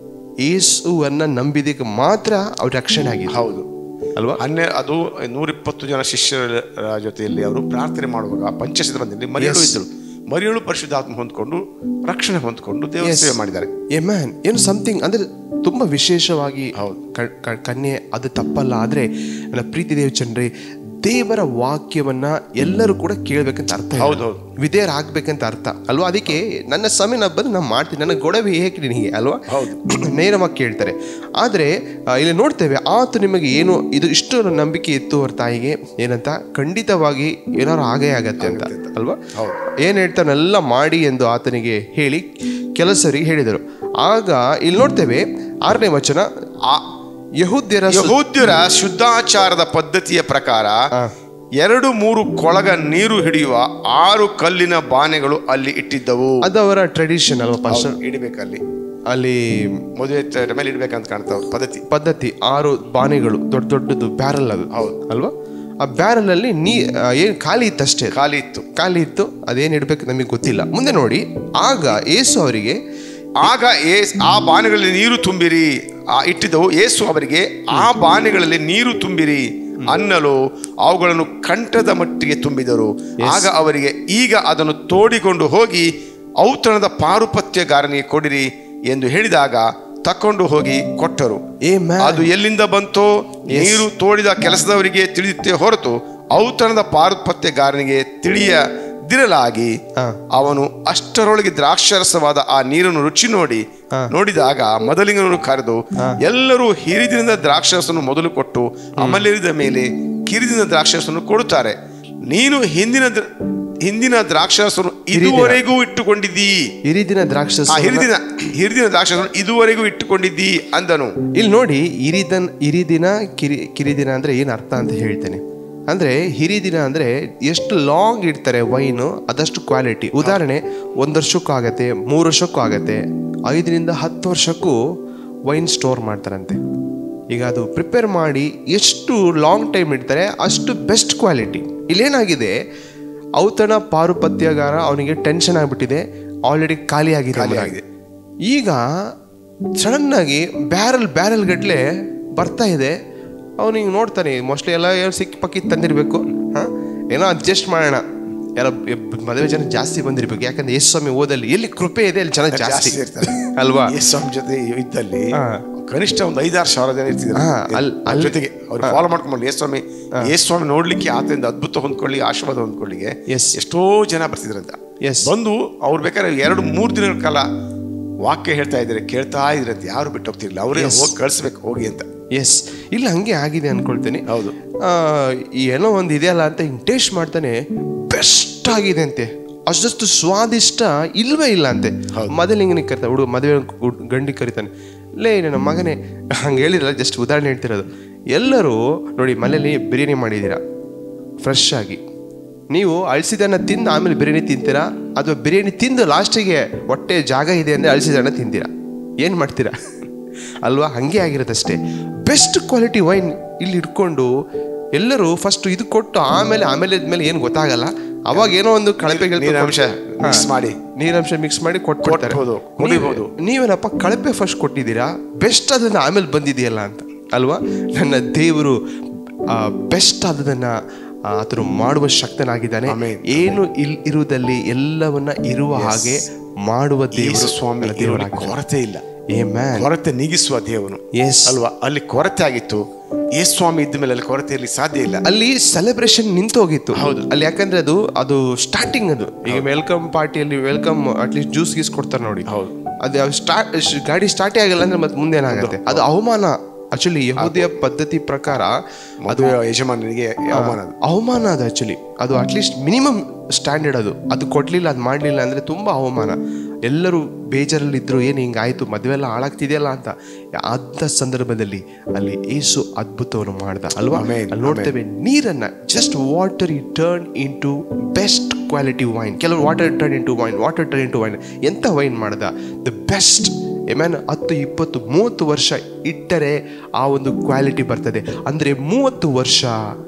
ಯೇಸುವನ್ನ ನಂಬಿದಕ್ಕೆ ಮಾತ್ರ ಅವ್ರ ರಕ್ಷಣೆ ಆಗಿದೆ. ಹೌದು ಅಲ್ವಾ. ಅನ್ನೇ ಅದು ನೂರಿಪ್ಪತ್ತು ಜನ ಶಿಷ್ಯರ ಜೊತೆಯಲ್ಲಿ ಅವರು ಪ್ರಾರ್ಥನೆ ಮಾಡುವಾಗ ಪಂಚಶತ ಮಂದಿಯಲ್ಲಿ ಮರಿಯಳು ಇದ್ದರು. ಮರಿಯಳು ಪರಿಶುದ್ಧಾತ್ಮ ಹೊಂದ್ಕೊಂಡು ರಕ್ಷಣೆ ಹೊಂದ್ಕೊಂಡು ದೇವರ ಸೇವೆ ಮಾಡಿದ್ದಾರೆ. ಏ ಮ್ಯಾನ್, ಏನು ಸಮಥಿಂಗ್ ಅಂದರೆ ತುಂಬ ವಿಶೇಷವಾಗಿ ಕನ್ಯೆ, ಅದು ತಪ್ಪಲ್ಲ. ಆದರೆ ನನ್ನ ಪ್ರೀತಿ ದೇವಚಂದ್ರಿ, ದೇವರ ವಾಕ್ಯವನ್ನ ಎಲ್ಲರೂ ಕೂಡ ಕೇಳಬೇಕಂತ ಅರ್ಥ. ಹೌದು, ವಿಧೇಯರ ಆಗ್ಬೇಕಂತ ಅರ್ಥ ಅಲ್ವಾ. ಅದಕ್ಕೆ ನನ್ನ ಸಮಯ ನಾ ಬಂದು ನಾನು ಮಾಡ್ತೀನಿ, ನನ್ನ ಗೊಡವೆ ಹೇಗೆ ನಿನಗೆ ಅಲ್ವಾ, ನೇರವಾಗಿ ಕೇಳ್ತಾರೆ. ಆದರೆ ಇಲ್ಲಿ ನೋಡ್ತೇವೆ, ಆತ ನಿಮಗೆ ಏನು ಇದು ಇಷ್ಟು ನಂಬಿಕೆ ಇತ್ತು ಅವ್ರ ತಾಯಿಗೆ, ಏನಂತ, ಖಂಡಿತವಾಗಿ ಏನಾರು ಆಗೇ ಆಗತ್ತೆ ಅಂತ ಅಲ್ವಾ. ಏನು ಹೇಳ್ತಾನೆಲ್ಲ ಮಾಡಿ ಎಂದು ಆತನಿಗೆ ಹೇಳಿ ಕೆಲಸರಿಗೆ ಹೇಳಿದರು. ಆಗ ಇಲ್ಲಿ ನೋಡ್ತೇವೆ ಆರನೇ ವಚನ, ಆ ಯಹೂದ್ಯರ ಯಹೂದ್ಯರ ಶುದ್ಧಾಚಾರದ ಪದ್ಧತಿಯ ಪ್ರಕಾರ ಎರಡು ಮೂರು ಕೊಳಗ ನೀರು ಹಿಡಿಯುವ ಆರು ಕಲ್ಲಿನ ಬಾನೆಗಳು ಅಲ್ಲಿ ಇಟ್ಟಿದ್ದವು. ಅದವರ ಟ್ರೆಡಿಷನ್ ಅಲ್ವಾ ಪಾಸ್ಟರ್, ಇಡಬೇಕಲ್ಲಿ, ಅಲ್ಲಿ ಮದುವೆ ಮೇಲೆ ಇಡ್ಬೇಕಂತ ಕಾಣ್ತಾವ ಪದ್ಧತಿ ಪದ್ಧತಿ ಆರು ಬಾನೆಗಳು, ದೊಡ್ಡ ದೊಡ್ಡದು ಬ್ಯಾರಲ್ ಅದು. ಹೌದು ಅಲ್ವಾ. ಆ ಬ್ಯಾರಲ್ ಅಲ್ಲಿ ನೀ ಏನು ಖಾಲಿ ಇತ್ತು ಅಷ್ಟೇ, ಖಾಲಿ ಇತ್ತು ಖಾಲಿ ಇತ್ತು ಅದೇನು ಇಡ್ಬೇಕು ನಮಗೆ ಗೊತ್ತಿಲ್ಲ. ಮುಂದೆ ನೋಡಿ, ಆಗ ಯೇಸು ಅವರಿಗೆ, ಆಗ ಏಸ್ ಆ ಬಾನೆಗಳಲ್ಲಿ ನೀರು ತುಂಬಿರಿ. ಆ ಇಟ್ಟಿದ್ದವು. ಯೇಸು ಅವರಿಗೆ, ಆ ಬಾನೆಗಳಲ್ಲಿ ನೀರು ತುಂಬಿರಿ ಅನ್ನಲು ಅವುಗಳನ್ನು ಕಂಠದ ಮಟ್ಟಿಗೆ ತುಂಬಿದರು. ಆಗ ಅವರಿಗೆ, ಈಗ ಅದನ್ನು ತೋಡಿಕೊಂಡು ಹೋಗಿ ಔತಣದ ಪಾರುಪತ್ಯಗಾರನಿಗೆ ಕೊಡಿರಿ ಎಂದು ಹೇಳಿದಾಗ ತಕೊಂಡು ಹೋಗಿ ಕೊಟ್ಟರು. ಅದು ಎಲ್ಲಿಂದ ಬಂತೋ ನೀರು ತೋಡಿದ ಕೆಲಸದವರಿಗೆ ತಿಳಿದಿತ್ತೇ ಹೊರತು ಔತಣದ ಪಾರುಪತ್ಯಗಾರನಿಗೆ ತಿಳಿಯದಿರಲಾಗಿ ಅವನು ಅಷ್ಟರೊಳಗೆ ದ್ರಾಕ್ಷಾರಸವಾದ ಆ ನೀರನ್ನು ರುಚಿ ನೋಡಿ ನೋಡಿದಾಗ ಮೊದಲಿಂಗನನ್ನು ಕರೆದು, ಎಲ್ಲರೂ ಹಿರಿದಿನ ದ್ರಾಕ್ಷಾರಸವನ್ನು ಮೊದಲು ಕೊಟ್ಟು ಅಮಲೇರಿದ ಮೇಲೆ ಕಿರಿದಿನ ದ್ರಾಕ್ಷಾರಸವನ್ನು ಕೊಡುತ್ತಾರೆ. ನೀನು ಹಿಂದಿನ ಹಿಂದಿನ ದ್ರಾಕ್ಷಾರಸವನ್ನು ಇದುವರೆಗೂ ಇಟ್ಟುಕೊಂಡಿದ್ದೀ. ಹಿರಿದಿನ ದ್ರಾಕ್ಷಾರಸ ಹಿರಿದಿನ ಹಿರಿದಿನ ದ್ರಾಕ್ಷಾರಸವನ್ನು ಇದುವರೆಗೂ ಇಟ್ಟುಕೊಂಡಿದ್ದೀ ಅಂದನು. ಇಲ್ಲಿ ನೋಡಿ, ಹಿರಿದನ್ ಹಿರಿದಿನ ಕಿರಿ ಕಿರಿದಿನ ಅಂದ್ರೆ ಏನ್ ಅರ್ಥ ಅಂತ ಹೇಳ್ತೇನೆ. ಅಂದ್ರೆ ಹಿರಿದಿನ ಅಂದ್ರೆ ಎಷ್ಟು ಲಾಂಗ್ ಇಡ್ತಾರೆ ವೈನು, ಅದಷ್ಟು ಕ್ವಾಲಿಟಿ. ಉದಾಹರಣೆ, ಒಂದು ವರ್ಷಕ್ಕೂ ಆಗತ್ತೆ, ಮೂರು ವರ್ಷಕ್ಕೂ ಆಗತ್ತೆ, ಐದರಿಂದ ಹತ್ತು ವರ್ಷಕ್ಕೂ ವೈನ್ ಸ್ಟೋರ್ ಮಾಡ್ತಾರಂತೆ. ಈಗ ಅದು ಪ್ರಿಪೇರ್ ಮಾಡಿ ಎಷ್ಟು ಲಾಂಗ್ ಟೈಮ್ ಇಡ್ತಾರೆ ಅಷ್ಟು ಬೆಸ್ಟ್ ಕ್ವಾಲಿಟಿ. ಇಲ್ಲೇನಾಗಿದೆ, ಔತಣ ಪಾರುಪತ್ಯಗಾರ ಅವನಿಗೆ ಟೆನ್ಷನ್ ಆಗಿಬಿಟ್ಟಿದೆ, ಆಲ್ರೆಡಿ ಖಾಲಿ ಆಗಿದೆ. ಈಗ ಸಡನ್ ಆಗಿ ಬ್ಯಾರಲ್ ಬ್ಯಾರಲ್ ಗಟ್ಲೆ ಬರ್ತಾ ಇದೆ. ಅವನಿಗೆ ನೋಡ್ತಾನೆ, ಮೋಸ್ಟ್ಲಿ ಎಲ್ಲ ಏನೋ ಸಿಕ್ಕಿ ಪಕ್ಕಿ ತಂದಿರಬೇಕು, ಹಾಂ ಏನೋ ಅಡ್ಜಸ್ಟ್ ಮಾಡೋಣ, ಎಲ್ಲ ಮದುವೆ ಜನ ಜಾಸ್ತಿ ಬಂದಿರ್ಬೇಕು. ಯಾಕಂದ್ರೆ ಯೇಸು ಸ್ವಾಮಿ ಓದಲ್ಲಿ ಎಲ್ಲಿ ಕೃಪೆ ಇದೆ ಅಲ್ಲಿ ಜನ ಜಾಸ್ತಿ ಇರ್ತಾರೆ ಅಲ್ವಾ. ಯೇಸು ಸ್ವಾಮಿ ಜೊತೆ ಇದ್ದಲ್ಲಿ ಕನಿಷ್ಠ ಒಂದು ಐದಾರು ಸಾವಿರ ಜನ ಇರ್ತಿದ್ರು. ಅಲ್ಲಿ ಜೊತೆಗೆ ಅವ್ರು ಫಾಲೋ ಮಾಡ್ಕೊಂಡು ಯೇಸು ಸ್ವಾಮಿ ಯೇಸು ಸ್ವಾಮಿ ನೋಡ್ಲಿಕ್ಕೆ, ಆತನಿಂದ ಅದ್ಭುತ ಹೊಂದ್ಕೊಳ್ಳಿ, ಆಶೀರ್ವಾದ ಹೊಂದ್ಕೊಳ್ಳಿಗೆ ಎಷ್ಟೋ ಜನ ಬರ್ತಿದ್ರಂತ. ಬಂದು ಅವ್ರು ಬೇಕಾದ್ರೆ ಎರಡು ಮೂರು ದಿನಗಳ ಕಾಲ ವಾಕ್ಯ ಹೇಳ್ತಾ ಇದ್ದಾರೆ, ಕೇಳ್ತಾ ಇದ್ರಂತೆ. ಯಾರು ಬಿಟ್ಟು ಹೋಗ್ತಿರ್ಲಿಲ್ಲ, ಅವರೇ ಹೋಗಿ ಕಳಿಸ್ಬೇಕು ಹೋಗಿ ಅಂತ. ಎಸ್, ಇಲ್ಲ ಹಂಗೆ ಆಗಿದೆ ಅನ್ಕೊಳ್ತೀನಿ. ಹೌದು, ಏನೋ ಒಂದು ಇದೆಯಲ್ಲ ಅಂತ ಹಿಂಗೆ ಟೇಸ್ಟ್ ಮಾಡ್ತಾನೆ, ಬೆಸ್ಟ್ ಆಗಿದೆ ಅಂತೆ. ಅಷ್ಟು ಸ್ವಾದಿಷ್ಟ ಇಲ್ವೇ ಇಲ್ಲ ಅಂತೆ. ಮೊದಲಿಂಗನಿಗೆ ಕರಿತಾನೆ, ಹುಡುಗ ಮದುವೆ ಗಂಡಿಗೆ ಕರಿತಾನೆ, ಲೇ ನನ್ನ ಮಗನೇ, ಹಂಗೆ ಹೇಳಿರಲ್ಲ, ಜಸ್ಟ್ ಉದಾಹರಣೆ ಹೇಳ್ತಿರೋದು. ಎಲ್ಲರೂ ನೋಡಿ, ಮನೇಲಿ ಬಿರಿಯಾನಿ ಮಾಡಿದ್ದೀರಾ ಫ್ರೆಶ್ ಆಗಿ, ನೀವು ಅಳಿಸಿದನ್ನ ತಿಂದು ಆಮೇಲೆ ಬಿರಿಯಾನಿ ತಿಂತೀರಾ, ಅಥವಾ ಬಿರಿಯಾನಿ ತಿಂದು ಲಾಸ್ಟಿಗೆ ಹೊಟ್ಟೆ ಜಾಗ ಇದೆ ಅಂದರೆ ಅಳಿಸಿದನ್ನ ತಿಂತೀರಾ? ಏನು ಮಾಡ್ತೀರಾ ಅಲ್ವಾ? ಹಾಗೆ ಆಗಿರೋದಷ್ಟೇ. ಬೆಸ್ಟ್ ಕ್ವಾಲಿಟಿ ವೈನ್ ಇಲ್ಲಿ ಇಟ್ಕೊಂಡು ಎಲ್ಲರೂ ಫಸ್ಟ್ ಇದು ಕೊಟ್ಟು ಆಮೇಲೆ ಆಮೇಲೆ ಇದ್ಮೇಲೆ ಏನು ಗೊತ್ತಾಗಲ್ಲ, ಅವಾಗ ಏನೋ ಒಂದು ಕಳಪೆ ನೀರಂಶ ಮಿಕ್ಸ್ ಮಾಡಿ ನೀರಂಶ ಮಿಕ್ಸ್ ಮಾಡಿ ಕೊಟ್ಬಿಡ್ತಾರೆ. ನೀವೇನಪ್ಪ ಕಳಪೆ ಫಸ್ಟ್ ಕೊಟ್ಟಿದ್ದೀರಾ, ಬೆಸ್ಟ್ ಅದನ್ನ ಆಮೇಲೆ ಬಂದಿದೆಯಲ್ಲ ಅಂತ ಅಲ್ವಾ? ನನ್ನ ದೇವರು ಬೆಸ್ಟ್ ಆದದನ್ನ ಆತನು ಮಾಡುವ ಶಕ್ತನಾಗಿದ್ದಾನೆ. ಏನು ಇಲ್ ಇರುವುದಲ್ಲಿ ಎಲ್ಲವನ್ನ ಇರುವ ಹಾಗೆ ಮಾಡುವ ದೇವರು ಸ್ವಾಮಿ. ದೇವರ ಕೊರತೆ ಇಲ್ಲ, ಕೊರತೆ ನೀಗಿಸುವ ದೇವನು ಅಲ್ವಾ. ಅಲ್ಲಿ ಕೊರತೆ ಆಗಿತ್ತು, ಯೇಸು ಸ್ವಾಮಿ ಇದ್ದ ಮೇಲೆ ಅಲ್ಲಿ ಕೊರತೆ ಇರಲಿಕ್ಕೆ ಸಾಧ್ಯ ಇಲ್ಲ. ಅಲ್ಲಿ ಸೆಲೆಬ್ರೇಷನ್ ನಿಂತೋಗಿತ್ತು. ಹೌದು, ಅಲ್ಲಿ ಯಾಕಂದ್ರೆ ಅದು ಅದು ಸ್ಟಾರ್ಟಿಂಗ್. ಅದು ಈಗ ವೆಲ್ಕಮ್ ಪಾರ್ಟಿಯಲ್ಲಿ ವೆಲ್ಕಮ್ ಅಟ್ಲೀಸ್ಟ್ ಜ್ಯೂಸ್ ಗೀಸ್ ಕೊಡ್ತಾರೆ ನೋಡಿ. ಹೌದು, ಅದು ಸ್ಟಾರ್ಟ್ ಗಾಡಿ ಸ್ಟಾರ್ಟೇ ಆಗಿಲ್ಲ ಅಂದ್ರೆ ಮತ್ತೆ ಮುಂದೆ ಏನಾಗುತ್ತೆ? ಅದು ಅವಮಾನ. ಆಕ್ಚುಲಿ ಯಹೂದಿಯ ಪದ್ಧತಿ ಪ್ರಕಾರ ಅದು ಯಜಮಾನನಿಗೆ ಅವಮಾನ ಅವಮಾನ ಅದು. ಆಕ್ಚುಲಿ ಅದು ಅಟ್ಲೀಸ್ಟ್ ಮಿನಿಮಮ್ ಸ್ಟ್ಯಾಂಡರ್ಡ್. ಅದು ಅದು ಕೊಡ್ಲಿಲ್ಲ, ಅದು ಮಾಡಲಿಲ್ಲ ಅಂದ್ರೆ ತುಂಬಾ ಅವಮಾನ. ಎಲ್ಲರೂ ಬೇಜಾರಲ್ಲಿದ್ರು, ಏನು ಹಿಂಗಾಯ್ತು, ಮದುವೆ ಎಲ್ಲ ಹಾಳಾಗ್ತಿದೆಯಲ್ಲ ಅಂತ. ಅಂಥ ಸಂದರ್ಭದಲ್ಲಿ ಅಲ್ಲಿ ಯೇಸು ಅದ್ಭುತವನ್ನು ಮಾಡ್ದ ಅಲ್ವಾ. ಅಲ್ಲಿ ನೋಡ್ತೇವೆ, ನೀರನ್ನ ಜಸ್ಟ್ ವಾಟರ್ ಈ turn into best quality wine. ಕೆಲವರು water turn into wine, water turn into wine. ಎಂಥ ವೈನ್ ಮಾಡ್ದ? The best. ಏಮ್ಯಾನ್, ಹತ್ತು ಇಪ್ಪತ್ತು ಮೂವತ್ತು ವರ್ಷ ಇಟ್ಟರೆ ಆ ಒಂದು ಕ್ವಾಲಿಟಿ ಬರ್ತದೆ. ಅಂದ್ರೆ ಮೂವತ್ತು ವರ್ಷ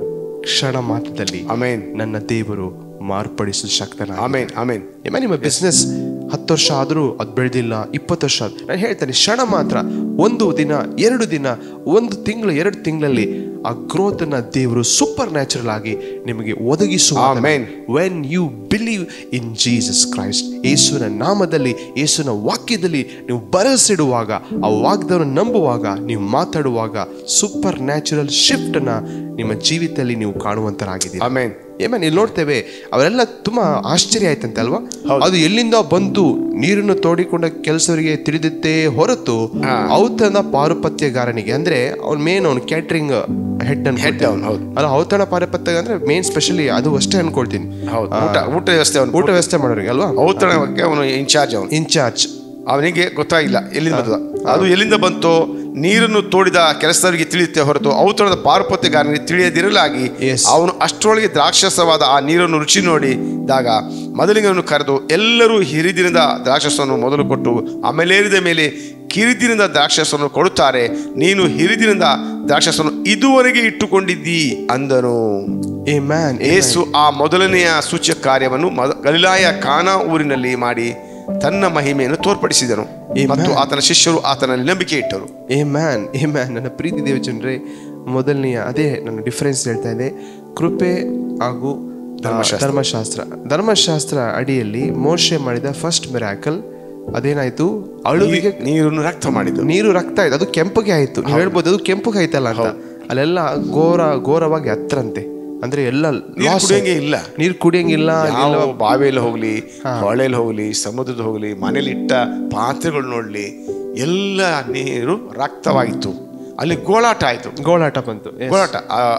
ಕ್ಷಣ ಮಾತ್ರದಲ್ಲಿ ಆಮೇನ್ ನನ್ನ ದೇವರು ಮಾರ್ಪಡಿಸಲು ಶಕ್ತನ. ಆಮೇನ್ ಆಮೇನ್. ಏಮ್ಯಾನ್, ನಿಮ್ಮ ಬಿಸ್ನೆಸ್ ಹತ್ತು ವರ್ಷ ಆದರೂ ಅದು ಬೆಳೆದಿಲ್ಲ, ಇಪ್ಪತ್ತು ವರ್ಷ ಆದ್ರೂ, ನಾನು ಹೇಳ್ತೇನೆ, ಕ್ಷಣ ಮಾತ್ರ, ಒಂದು ದಿನ, ಎರಡು ದಿನ, ಒಂದು ತಿಂಗಳು, ಎರಡು ತಿಂಗಳಲ್ಲಿ ಆ ಗ್ರೋತ್ ಅನ್ನ ದೇವರು ಸೂಪರ್ ನ್ಯಾಚುರಲ್ ಆಗಿ ನಿಮಗೆ ಒದಗಿಸುವ. When you believe in Jesus Christ, ಯೇಸುವಿನ ನಾಮದಲ್ಲಿ, ಯೇಸುವಿನ ವಾಕ್ಯದಲ್ಲಿ ನೀವು ಭರವಸೆಡುವಾಗ, ಆ ವಾಗ್ದಾನವನ್ನು ನಂಬುವಾಗ, ನೀವು ಮಾತಾಡುವಾಗ ಸೂಪರ್ ನ್ಯಾಚುರಲ್ ಶಿಫ್ಟ್ ಅನ್ನ ನಿಮ್ಮ ಜೀವಿತದಲ್ಲಿ ನೀವು ಕಾಣುವಂತರಾಗಿದ್ದೀರಿ. ಆಮೆನ್. ಏಮನ್, ಇಲ್ಲಿ ನೋಡ್ತೇವೆ, ಅವರೆಲ್ಲ ತುಂಬಾ ಆಶ್ಚರ್ಯ ಆಯ್ತಂತೆ ಅಲ್ವಾ. ಅದು ಎಲ್ಲಿಂದ ಬಂತು? ನೀರನ್ನು ತೋಡಿಕೊಂಡ ಕೆಲಸವರಿಗೆ ತಿಳಿದಿತ್ತೇ ಹೊರತು ಔತಣ ಪಾರುಪತ್ಯಗಾರನಿಗೆ, ಅಂದ್ರೆ ಅವ್ನು ಮೇನ್ ಅವ್ನು ಕ್ಯಾಟ್ರಿಂಗ್ ಹೆಡ್ ಅನ್ ಹೆಡ್ ಅಲ್ಲ. ಔತಣ ಪಾರುಪತ್ಯ ಅಂದ್ರೆ ಮೇನ್ ಸ್ಪೆಷಲಿ ಅದು ಅಷ್ಟೇ ಅನ್ಕೊಳ್ತೀನಿ. ಊಟ ಊಟ ವ್ಯವಸ್ಥೆ ಊಟ ವ್ಯವಸ್ಥೆ ಮಾಡೋರಿಗೆ ಅಲ್ವಾ. ಔತಣಕ್ಕೆ ಅವನು ಇನ್ಚಾರ್ಜ್, ಅವನು ಇನ್ಚಾರ್ಜ್. ಅವನಿಗೆ ಗೊತ್ತಾಗಿಲ್ಲ ಎಲ್ಲಿಂದ ಬಂದ ಅದು, ಎಲ್ಲಿಂದ ಬಂತೋ ನೀರನ್ನು ತೋಡಿದ ಕೆಲಸದವರಿಗೆ ತಿಳಿಯುತ್ತೆ ಹೊರತು ಔತಣದ ಪಾರುಪತ್ಯಗಾರನಿಗೆ ತಿಳಿಯದಿರಲಾಗಿ ಅವನು ಅಷ್ಟರೊಳಗೆ ದ್ರಾಕ್ಷಸವಾದ ಆ ನೀರನ್ನು ರುಚಿ ನೋಡಿದಾಗ ಮೊದಲಿಂಗನನ್ನು ಕರೆದು, ಎಲ್ಲರೂ ಹಿರಿದಿನದ ದ್ರಾಕ್ಷಸವನ್ನು ಮೊದಲು ಕೊಟ್ಟು ಆಮೇಲೇರಿದ ಮೇಲೆ ಕಿರಿದಿನದ ದ್ರಾಕ್ಷಸವನ್ನು ಕೊಡುತ್ತಾರೆ. ನೀನು ಹಿರಿದಿನದ ದ್ರಾಕ್ಷಸವನ್ನು ಇದುವರೆಗೆ ಇಟ್ಟುಕೊಂಡಿದ್ದೀ ಅಂದನು. ಯೇಸು ಆ ಮೊದಲನೆಯ ಸೂಚ್ಯ ಕಾರ್ಯವನ್ನು ಗಲಿಲಾಯ ಕಾನಾ ಊರಿನಲ್ಲಿ ಮಾಡಿ ತನ್ನ ಮಹಿಮೆಯನ್ನು ತೋರ್ಪಡಿಸಿದನು ಮತ್ತು ಆತನ ಶಿಷ್ಯರು ಆತನಲ್ಲಿ ನಂಬಿಕೆ ಇಟ್ಟರು. ಏ ಮ್ಯಾನ್ ಏ ಮ್ಯಾನ್ ನನ್ನ ಪ್ರೀತಿ ದೇವಜನರೇ, ಮೊದಲನೆಯ ಅದೇ ನನ್ನ ಡಿಫರೆನ್ಸ್ ಹೇಳ್ತಾ ಇದೆ, ಕೃಪೆ ಹಾಗೂ ಧರ್ಮಶಾಸ್ತ್ರ. ಧರ್ಮಶಾಸ್ತ್ರ ಅಡಿಯಲ್ಲಿ ಮೋಶೆ ಮಾಡಿದ ಫಸ್ಟ್ ಮಿರಾಕಲ್ ಅದೇನಾಯ್ತು? ಅಳುವಿಗೆ ನೀರನ್ನು ರಕ್ತ ಮಾಡಿದ್ದು. ನೀರು ರಕ್ತ ಆಯ್ತು, ಅದು ಕೆಂಪಗೆ ಆಯ್ತು. ನೀವು ಹೇಳ್ಬೋದು ಅದು ಕೆಂಪಗೆ ಆಯ್ತಲ್ಲ ಅಂತ. ಅಲ್ಲೆಲ್ಲ ಘೋರ ಘೋರವಾಗಿ ಹತ್ರಂತೆ, ಅಂದ್ರೆ ಎಲ್ಲ ಕುಡಿಯಂಗೆ ಇಲ್ಲ, ನೀರು ಕುಡಿಯಂಗಿಲ್ಲ. ಬಾವಿಯಲ್ಲಿ ಹೋಗ್ಲಿ, ಹೊಳೆಯಲ್ಲಿ ಹೋಗ್ಲಿ, ಸಮುದ್ರದ ಹೋಗ್ಲಿ, ಮನೇಲಿ ಇಟ್ಟ ಪಾತ್ರೆಗಳು ನೋಡ್ಲಿ, ಎಲ್ಲ ನೀರು ರಕ್ತವಾಗಿತ್ತು. ಅಲ್ಲಿ ಗೋಳಾಟ ಆಯ್ತು, ಗೋಳಾಟ ಬಂತು, ಗೋಳಾಟ.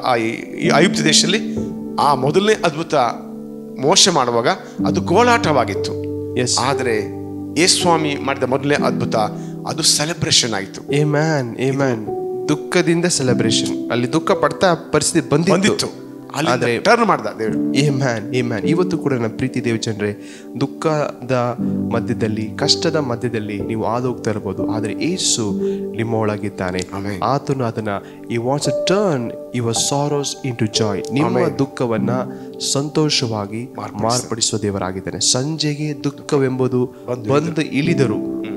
ಈ ಐಗುಪ್ತ ದೇಶದಲ್ಲಿ ಆ ಮೊದಲನೇ ಅದ್ಭುತ ಮೋಶೆ ಮಾಡುವಾಗ ಅದು ಗೋಳಾಟವಾಗಿತ್ತು. ಆದರೆ ಯೇಸುಸ್ವಾಮಿ ಮಾಡಿದ ಮೊದಲನೇ ಅದ್ಭುತ ಅದು ಸೆಲೆಬ್ರೇಷನ್ ಆಯಿತು. ಏ ಮ್ಯಾನ್ ಏ ಮ್ಯಾನ್ ದುಃಖದಿಂದ ಸೆಲೆಬ್ರೇಷನ್. ಅಲ್ಲಿ ದುಃಖ ಪಡ್ತಾ ಪರಿಸ್ಥಿತಿ ಬಂದಿತ್ತು, ಆದ್ರೆ ಟರ್ನ್ ಮಾಡ್ದ ದೇವರು. ಏ ಮ್ಯಾನ್ ಏ ಮ್ಯಾನ್ ಇವತ್ತು ಕೂಡ ನನ್ನ ಪ್ರೀತಿ ದೇವಜನರೇ, ದುಃಖದ ಮಧ್ಯದಲ್ಲಿ, ಕಷ್ಟದ ಮಧ್ಯದಲ್ಲಿ ನೀವು ಹಾದೋಗ್ತಾ ಇರ್ಬೋದು, ಆದರೆ ಯೇಸು ನಿಮ್ಮ ಒಳಗಿದ್ದಾನೆ. ಆತನು ಅದನ್ನ ಈ wants to turn your sorrows into joy. ನಿಮ್ಮ ದುಃಖವನ್ನ ಸಂತೋಷವಾಗಿ ಮಾರ್ಪಡಿಸುವ ದೇವರಾಗಿದ್ದಾನೆ. ಸಂಜೆಗೆ ದುಃಖವೆಂಬುದು ಬಂದು ಇಳಿದರು,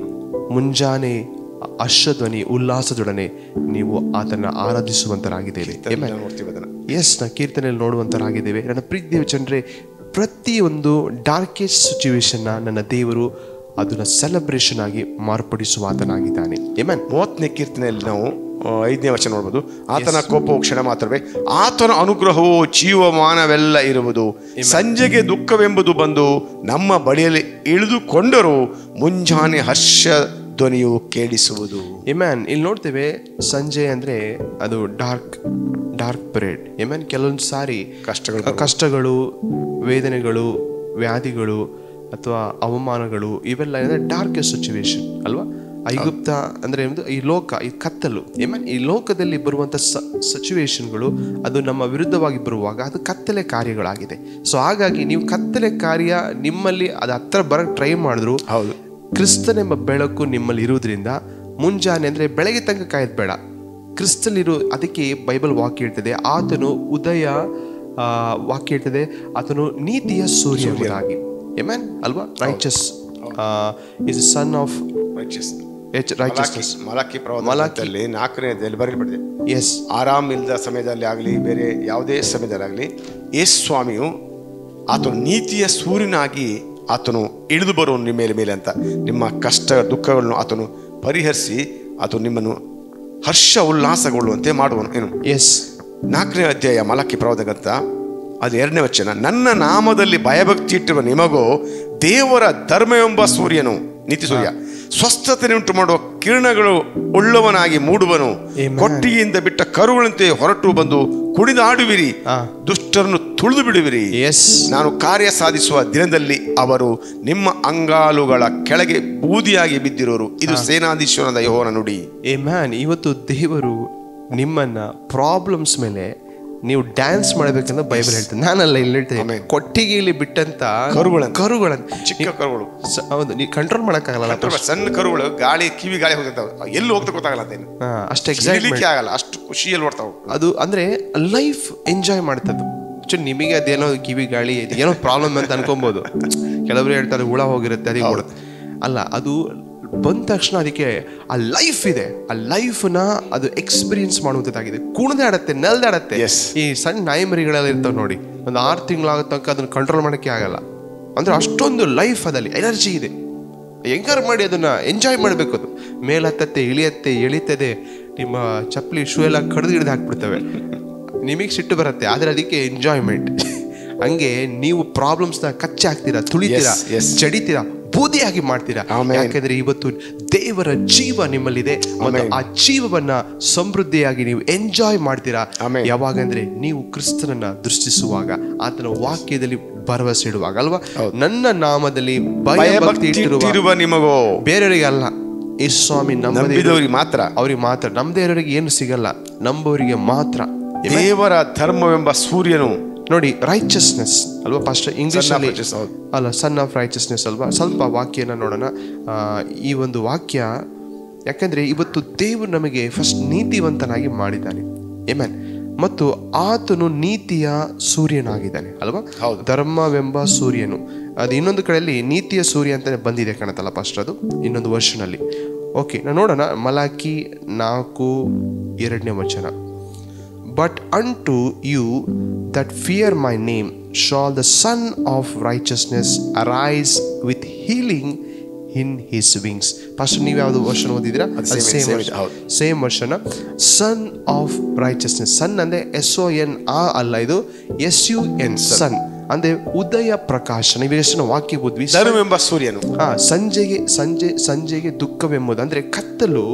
ಮುಂಜಾನೆ ಹರ್ಷಧ್ವನಿ ಉಲ್ಲಾಸದೊಡನೆ ನೀವು ಆತನ ಆರಾಧಿಸುವಂತರಾಗಿದ್ದೇವೆ. ಎಸ್, ನಾ ಕೀರ್ತನೆಯಲ್ಲಿ ನೋಡುವಂತರಾಗಿದ್ದೇವೆ. ನನ್ನ ಪ್ರೀತಿ ದೇವಜನರೇ, ಪ್ರತಿಯೊಂದು ಡಾರ್ಕೆಸ್ಟ್ ಸಿಚುವೇಶನ್ ನನ್ನ ದೇವರು ಅದನ್ನ ಸೆಲೆಬ್ರೇಷನ್ ಆಗಿ ಮಾರ್ಪಡಿಸುವ ಆತನಾಗಿದ್ದಾನೆ. ಏಮನ್ ಮೂವತ್ತನೇ ಕೀರ್ತನೆಯಲ್ಲಿ ನಾವು ಐದನೇ ವಚನ ನೋಡ್ಬೋದು. ಆತನ ಕೋಪವು ಕ್ಷಣ ಮಾತ್ರವೇ, ಆತನ ಅನುಗ್ರಹವು ಜೀವಮಾನವೆಲ್ಲ ಇರುವುದು. ಸಂಜೆಗೆ ದುಃಖವೆಂಬುದು ಬಂದು ನಮ್ಮ ಬಳಿಯಲ್ಲಿ ಇಳಿದುಕೊಂಡರೂ ಮುಂಜಾನೆ ಹರ್ಷ ಧ್ವನಿಯು ಕೇಳಿಸುವುದು. ಏಮ್ಯಾನ್ ಇಲ್ಲಿ ನೋಡ್ತೇವೆ, ಸಂಜೆ ಅಂದ್ರೆ ಅದು ಡಾರ್ಕ್ ಡಾರ್ಕ್ ಪೀರಿಯಡ್. ಏಮ್ಯಾನ್ ಕೆಲವೊಂದು ಸಾರಿ ಕಷ್ಟಗಳು ಕಷ್ಟಗಳು ವೇದನೆಗಳು, ವ್ಯಾಧಿಗಳು ಅಥವಾ ಅವಮಾನಗಳು, ಇವೆಲ್ಲ ಏನಂದ್ರೆ ಡಾರ್ಕೆಸ್ಟ್ ಸಿಚುವೇಶನ್ ಅಲ್ವಾ. ಐಗುಪ್ತ ಅಂದ್ರೆ ಈ ಲೋಕ, ಈ ಕತ್ತಲು. ಏಮ್ಯಾನ್ ಈ ಲೋಕದಲ್ಲಿ ಬರುವಂತ ಸಿಚುವೇಶನ್ಗಳು ಅದು ನಮ್ಮ ವಿರುದ್ಧವಾಗಿ ಬರುವಾಗ ಅದು ಕತ್ತಲೆ ಕಾರ್ಯಗಳಾಗಿದೆ. ಸೊ ಹಾಗಾಗಿ ನೀವು ಕತ್ತಲೆ ಕಾರ್ಯ ನಿಮ್ಮಲ್ಲಿ ಅದು ಹತ್ರ ಬರಕ್ ಟ್ರೈ ಮಾಡಿದ್ರು, ಹೌದು, ಕ್ರಿಸ್ತನೆಂಬ ಬೆಳಕು ನಿಮ್ಮಲ್ಲಿ ಇರುವುದರಿಂದ ಮುಂಜಾನೆ ಅಂದರೆ ಬೆಳಗ್ಗೆ ತನಕ ಕಾಯ್ದು ಬೇಡ, ಕ್ರಿಸ್ತಲಿರು. ಅದಕ್ಕೆ ಬೈಬಲ್ ವಾಕ್ಯ ಹೇಳ್ತದೆ, ಆತನು ಉದಯ ವಾಕ್ಯ ಹೇಳ್ತದೆ, ಆತನು ನೀತಿಯ ಸೂರ್ಯನಾಗಿ. ಆಮೆನ್ ಅಲ್ವಾ? Righteous is sun of righteousness. Malachi ಪ್ರವಾದದಲ್ಲಿ ನಾಲ್ಕನೇದಲ್ಲಿ ಬರೆಯಲ್ಪಟ್ಟಿದೆ. ಎಸ್, ಆರಾಮ್ ಇಲ್ಲದ ಸಮಯದಲ್ಲಿ ಆಗಲಿ, ಬೇರೆ ಯಾವುದೇ ಸಮಯದಲ್ಲಿ ಆಗಲಿ, ಯೇಸು ಸ್ವಾಮಿಯು ಆತನು ನೀತಿಯ ಸೂರ್ಯನಾಗಿ ಆತನು ಇಳಿದು ಬರುವನು ನಿಮ್ಮ ಮೇಲೆ ಮೇಲೆ ಅಂತ. ನಿಮ್ಮ ಕಷ್ಟ ದುಃಖಗಳನ್ನು ಆತನು ಪರಿಹರಿಸಿ ಆತನು ನಿಮ್ಮನ್ನು ಹರ್ಷ ಉಲ್ಲಾಸಗೊಳ್ಳುವಂತೆ ಮಾಡುವನು. ಏನು? ಎಸ್, ನಾಲ್ಕನೇ ಅಧ್ಯಾಯ ಮಲಾಕಿ ಪ್ರವಾದಗಂತ ಅದು ಎರಡನೇ ವಚನ. ನನ್ನ ನಾಮದಲ್ಲಿ ಭಯಭಕ್ತಿ ಇಟ್ಟಿರುವ ನಿಮಗೋ ದೇವರ ಧರ್ಮವೆಂಬ ಸೂರ್ಯನು, ನೀತಿ ಸೂರ್ಯ, ಸ್ವಸ್ಥತೆ ಉಂಟು ಮಾಡುವ ಕಿರಣಗಳು ಉಳ್ಳವನಾಗಿ ಮೂಡುವನು. ಕೊಟ್ಟಿಗೆಯಿಂದ ಬಿಟ್ಟ ಕರುಗಳಂತೆ ಹೊರಟು ಬಂದು ಕುಣಿದಾಡುವಿರಿ, ದುಷ್ಟರನ್ನು ತುಳಿದು ಬಿಡುವಿರಿ. ನಾನು ಕಾರ್ಯ ಸಾಧಿಸುವ ದಿನದಲ್ಲಿ ಅವರು ನಿಮ್ಮ ಅಂಗಾಲುಗಳ ಕೆಳಗೆ ಬೂದಿಯಾಗಿ ಬಿದ್ದಿರೋರು. ಇದು ಸೇನಾಧೀಶ್ವರನ ಯೆಹೋವನ ನುಡಿ. ಏ ಮ್ಯಾನ್, ಇವತ್ತು ದೇವರು ನಿಮ್ಮನ್ನ ಪ್ರಾಬ್ಲಮ್ಸ್ ಮೇಲೆ ನೀವು ಡ್ಯಾನ್ಸ್ ಮಾಡಬೇಕಂತ ಬೈಬಲ್ ಹೇಳ್ತೇನೆ. ನಾನಲ್ಲ ಇಲ್ಲಿ ಹೇಳ್ತೇನೆ, ಕೊಟ್ಟಿಗೆಯಲ್ಲಿ ಬಿಟ್ಟಂತ ಕರುಗಳ ಕರುಗಳ ಚಿಕ್ಕ ಕರುಗಳು. ಹೌದು, ನೀವು ಕಂಟ್ರೋಲ್ ಮಾಡಕ್ಕಾಗಲ್ಲ. ಸಣ್ಣ ಕರುಗಳು ಗಾಳಿ ಕಿವಿ ಗಾಳಿ ಹೋಗ್ತಾವೆ, ಎಲ್ಲಿ ಹೋಗ್ತಾ ಗೊತ್ತಾಗಲ್ಲ ಅಂತೇನು, ಅಷ್ಟು ಎಕ್ಸೈಟ್ಮೆಂಟ್ ಆಗಲ್ಲ, ಅಷ್ಟು ಖುಷಿಯಲ್ಲಿ ಓಡ್ತಾವೆ. ಅದು ಅಂದ್ರೆ ಲೈಫ್ ಎಂಜಾಯ್ ಮಾಡ್ತದ್ದು. ಆಕ್ಚುಲಿ ನಿಮಗೆ ಅದೇನೋ ಕಿವಿ ಗಾಳಿ ಏನೋ ಪ್ರಾಬ್ಲಮ್ ಅಂತ ಅನ್ಕೊಬಹುದು. ಕೆಲವರು ಹೇಳ್ತಾರೆ ಹುಳ ಹೋಗಿರುತ್ತೆ, ಅದಕ್ಕೆ ಓಡುತ್ತೆ. ಅಲ್ಲ, ಅದು ಬಂದ ತಕ್ಷಣ ಅದಕ್ಕೆ ಆ ಲೈಫ್ ಇದೆ. ಆ ಲೈಫ್ನ ಅದು ಎಕ್ಸ್ಪೀರಿಯನ್ಸ್ ಮಾಡುವಂಥದ್ದಾಗಿದೆ. ಕುಣಿದಾಡತ್ತೆ, ನೆಲ್ದಾಡತ್ತೆ. ಈ ಸಣ್ಣ ನಾಯಿ ಮರಿಗಳೆಲ್ಲ ಇರ್ತಾವೆ ನೋಡಿ, ಒಂದು ಆರು ತಿಂಗಳಾಗೋ ತನಕ ಅದನ್ನು ಕಂಟ್ರೋಲ್ ಮಾಡೋಕ್ಕೆ ಆಗಲ್ಲ. ಅಂದ್ರೆ ಅಷ್ಟೊಂದು ಲೈಫ್ ಅದಲ್ಲಿ ಎನರ್ಜಿ ಇದೆ. ಹೆಂಗಾರು ಮಾಡಿ ಅದನ್ನ ಎಂಜಾಯ್ ಮಾಡಬೇಕು. ಅದು ಮೇಲತ್ತತ್ತೆ, ಇಳಿಯತ್ತೆ, ಎಳಿತದೆ, ನಿಮ್ಮ ಚಪ್ಪಲಿ ಶೂ ಎಲ್ಲ ಕಡ್ದು ಹಿಡ್ದು ಹಾಕ್ಬಿಡ್ತವೆ. ನಿಮಗೆ ಸಿಟ್ಟು ಬರುತ್ತೆ, ಆದರೆ ಅದಕ್ಕೆ ಎಂಜಾಯ್ಮೆಂಟ್. ಹಂಗೆ ನೀವು ಪ್ರಾಬ್ಲಮ್ಸ್ನ ಕಚ್ಚಿ ಹಾಕ್ತೀರಾ, ತುಳಿತೀರಾ, ಚಡಿತೀರಾ, ಬೂದಿಯಾಗಿ ಮಾಡ್ತೀರಾ. ಯಾಕಂದ್ರೆ ಇವತ್ತು ದೇವರ ಜೀವ ನಿಮ್ಮಲ್ಲಿದೆ ಮತ್ತು ಆ ಜೀವವನ್ನ ಸಮೃದ್ಧಿಯಾಗಿ ನೀವು ಎಂಜಾಯ್ ಮಾಡ್ತೀರಾ. ಯಾವಾಗಂದ್ರೆ ನೀವು ಕ್ರಿಸ್ತನನ್ನ ದೃಷ್ಟಿಸುವಾಗ, ಆತನ ವಾಕ್ಯದಲ್ಲಿ ಭರವಸೆ ಇಡುವಾಗ ಅಲ್ವಾ. ನನ್ನ ನಾಮದಲ್ಲಿ ಭಯಭಕ್ತಿ ಇಟ್ಟಿರುವ ನಿಮಗೋ, ಬೇರೆಯವರಿಗೆ ಅಲ್ಲ, ಈ ಸ್ವಾಮಿ ನಂಬಿದವರಿಗೆ ಮಾತ್ರ, ಅವ್ರಿಗೆ ಮಾತ್ರ. ನಂಬದೇವರಿಗೆ ಏನು ಸಿಗಲ್ಲ, ನಂಬೋರಿಗೆ ಮಾತ್ರ. ದೇವರ ಧರ್ಮವೆಂಬ ಸೂರ್ಯನು ನೋಡಿ, ರೈಚಸ್ನೆಸ್ ಅಲ್ವಾ ಪಾಸ್ಟರ್, ಇಂಗ್ಲಿಷ್ ಅಲ್ಲಿ ಅಲ್ಲ, ಸನ್ ಆಫ್ ರೈಚಸ್ನೆಸ್ ಅಲ್ವಾ. ಸ್ವಲ್ಪ ವಾಕ್ಯನ ನೋಡೋಣ. ಈ ಒಂದು ವಾಕ್ಯ, ಯಾಕಂದ್ರೆ ಇವತ್ತು ದೇವರು ನಮಗೆ ಫಸ್ಟ್ ನೀತಿವಂತನಾಗಿ ಮಾಡಿದ್ದಾನೆ. ಆಮೆನ್. ಮತ್ತು ಆತನು ನೀತಿಯ ಸೂರ್ಯನಾಗಿದ್ದಾನೆ ಅಲ್ವಾ. ಧರ್ಮವೆಂಬ ಸೂರ್ಯನು, ಅದು ಇನ್ನೊಂದು ಕಡೆಯಲ್ಲಿ ನೀತಿಯ ಸೂರ್ಯ ಅಂತಾನೆ ಬಂದಿದೆ ಕಾಣತ್ತಲ್ಲ ಫಸ್ಟ್, ಅದು ಇನ್ನೊಂದು ವರ್ಷನಲ್ಲಿ. ಓಕೆ, ನಾನು ನೋಡೋಣ. ಮಲಾಕಿ ನಾಲ್ಕು ಎರಡನೇ ವಚನ. But unto you that fear my name shall the sun of righteousness arise with healing in his wings. First ನೀವು ಯಾವುದು ವರ್ಷನ್ ಓದಿದ್ದೀರಾ? ಸೇಮ್ ವರ್ಷನ. ಸನ್ ಆಫ್ ರೈಚಸ್ನೆಸ್. ಸನ್ ಅಂದ್ರೆ ಎಸ್ ಒ ಎನ್ ಆ ಅಲ್ಲ, ಇದು ಎಸ್ ಯು ಎನ್, ಸನ್ ಅಂದ್ರೆ ಉದಯ ಪ್ರಕಾಶ. ನೀವು ಎಷ್ಟು ವಾಕ್ಯ ಓದ್ವಿ, ಧರ್ಮವೆಂಬ ಸೂರ್ಯನು. ಹಾ, ಸಂಜೆಗೆ ಸಂಜೆ ಸಂಜೆಗೆ ದುಃಖವೆಂಬುದು ಅಂದ್ರೆ ಕತ್ತಲು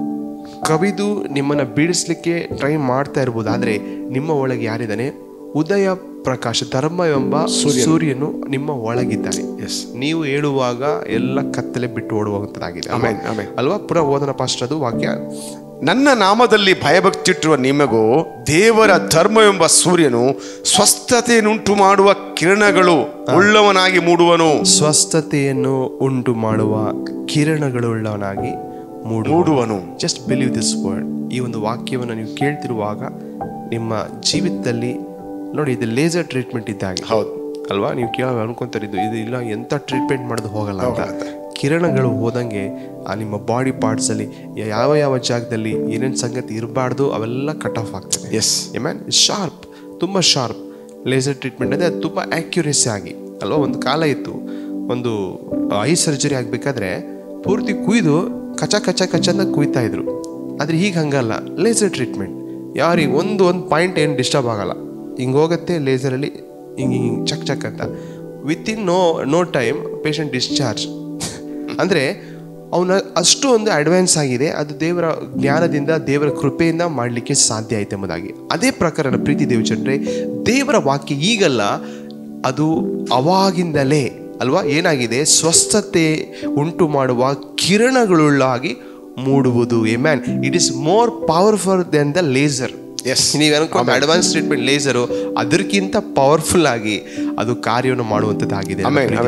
ಕವಿದು ನಿಮ್ಮನ್ನ ಬೀಳಿಸ್ಲಿಕ್ಕೆ ಟ್ರೈ ಮಾಡ್ತಾ ಇರ್ಬೋದು, ಆದ್ರೆ ನಿಮ್ಮ ಒಳಗೆ ಯಾರಿದ್ದಾನೆ? ಉದಯ ಪ್ರಕಾಶ, ಧರ್ಮವೆಂಬ ಸೂರ್ಯನು ನಿಮ್ಮ ಒಳಗಿದ್ದಾನೆ. ಎಸ್, ನೀವು ಹೇಳುವಾಗ ಎಲ್ಲ ಕತ್ತಲೆ ಬಿಟ್ಟು ಓಡುವಂತದ್ದಾಗಿದೆ ಅಲ್ವಾ. ಪುನಃ ಓದನ ಪಾಸ್ಟ್ ಅದು ವಾಕ್ಯ. ನನ್ನ ನಾಮದಲ್ಲಿ ಭಯಭಕ್ತಿಟ್ಟಿರುವ ನಿಮಗೂ ದೇವರ ಧರ್ಮವೆಂಬ ಸೂರ್ಯನು ಸ್ವಸ್ಥತೆಯನ್ನುಂಟು ಮಾಡುವ ಕಿರಣಗಳು ಉಳ್ಳವನಾಗಿ ಮೂಡುವನು. ಸ್ವಸ್ಥತೆಯನ್ನು ಉಂಟು ಮಾಡುವ ಕಿರಣಗಳುಳ್ಳವನಾಗಿ ಮೂಡುವನು. Just believe this word. ಈ ಒಂದು ವಾಕ್ಯವನ್ನು ನೀವು ಕೇಳ್ತಿರುವಾಗ ನಿಮ್ಮ ಜೀವಿತದಲ್ಲಿ ನೋಡಿ, ಇದು ಲೇಸರ್ ಟ್ರೀಟ್ಮೆಂಟ್ ಇದ್ದಾಗೆ. ಹೌದು ಅಲ್ವಾ. ನೀವು ಕೇಳ ಅನ್ಕೊಂತಾರಿದ್ದು ಇದು ಇಲ್ಲ, ಎಂತ ಟ್ರೀಟ್ಮೆಂಟ್ ಮಾಡೋದು ಹೋಗಲ್ಲ ಅಂತ. ಕಿರಣಗಳು ಹೋದಂಗೆ ಆ ನಿಮ್ಮ ಬಾಡಿ ಪಾರ್ಟ್ಸ್ ಅಲ್ಲಿ ಯಾವ ಯಾವ ಜಾಗದಲ್ಲಿ ಏನೇನು ಸಂಗತಿ ಇರಬಾರ್ದು ಅವೆಲ್ಲ ಕಟ್ ಆಫ್ ಆಗ್ತದೆ. ಎಸ್ ಮ್ಯಾನ್, ಶಾರ್ಪ್, ತುಂಬ ಶಾರ್ಪ್ ಲೇಸರ್ ಟ್ರೀಟ್ಮೆಂಟ್ ಅಂದರೆ ಅದು ತುಂಬ ಆ್ಯಕ್ಯುರೇಸಿ ಆಗಿ ಅಲ್ವಾ. ಒಂದು ಕಾಲ ಇತ್ತು, ಒಂದು ಐ ಸರ್ಜರಿ ಆಗಬೇಕಾದ್ರೆ ಪೂರ್ತಿ ಕುಯ್ದು ಕಚ ಕಚ ಕಚ ಅಂತ ಕುಯ್ತಾ ಇದ್ರು. ಆದರೆ ಈಗ ಹಂಗಲ್ಲ. ಲೇಸರ್ ಟ್ರೀಟ್ಮೆಂಟ್ ಯಾರಿಗೆ ಒಂದು ಒಂದು ಪಾಯಿಂಟ್ ಏನು ಡಿಸ್ಟರ್ಬ್ ಆಗಲ್ಲ, ಹಿಂಗೆ ಹೋಗುತ್ತೆ ಲೇಸರಲ್ಲಿ, ಹಿಂಗೆ ಹಿಂಗೆ ಚಕ್ ಚಕ್ ಅಂತ. Within no no time patient discharge. ಅಂದರೆ ಅವನ ಅಷ್ಟು ಒಂದು ಅಡ್ವಾನ್ಸ್ ಆಗಿದೆ. ಅದು ದೇವರ ಜ್ಞಾನದಿಂದ, ದೇವರ ಕೃಪೆಯಿಂದ ಮಾಡಲಿಕ್ಕೆ ಸಾಧ್ಯ ಆಯ್ತು ಎಂಬುದಾಗಿ. ಅದೇ ಪ್ರಕಾರ ಪ್ರೀತಿ ದೇವಚಂದ್ರೆ, ದೇವರ ವಾಕ್ಯ ಈಗಲ್ಲ, ಅದು ಅವಾಗಿಂದಲೇ ಅಲ್ವಾ ಏನಾಗಿದೆ? ಸ್ವಸ್ಥತೆ ಉಂಟು ಮಾಡುವ ಕಿರಣಗಳುಳ್ಳ ಹಾಗೆ ಮೂಡುವುದು. Amen, it is more powerful than the laser. Yes, ನೀವು ಅನ್ಕೊಂಡು ಅಡ್ವಾನ್ಸ್ ಟ್ರೀಟ್ಮೆಂಟ್ ಲೇಸರು ಅದಕ್ಕಿಂತ ಪವರ್ಫುಲ್ ಆಗಿ ಅದು ಕಾರ್ಯವನ್ನು ಮಾಡುವಂಥದ್ದಾಗಿದೆ.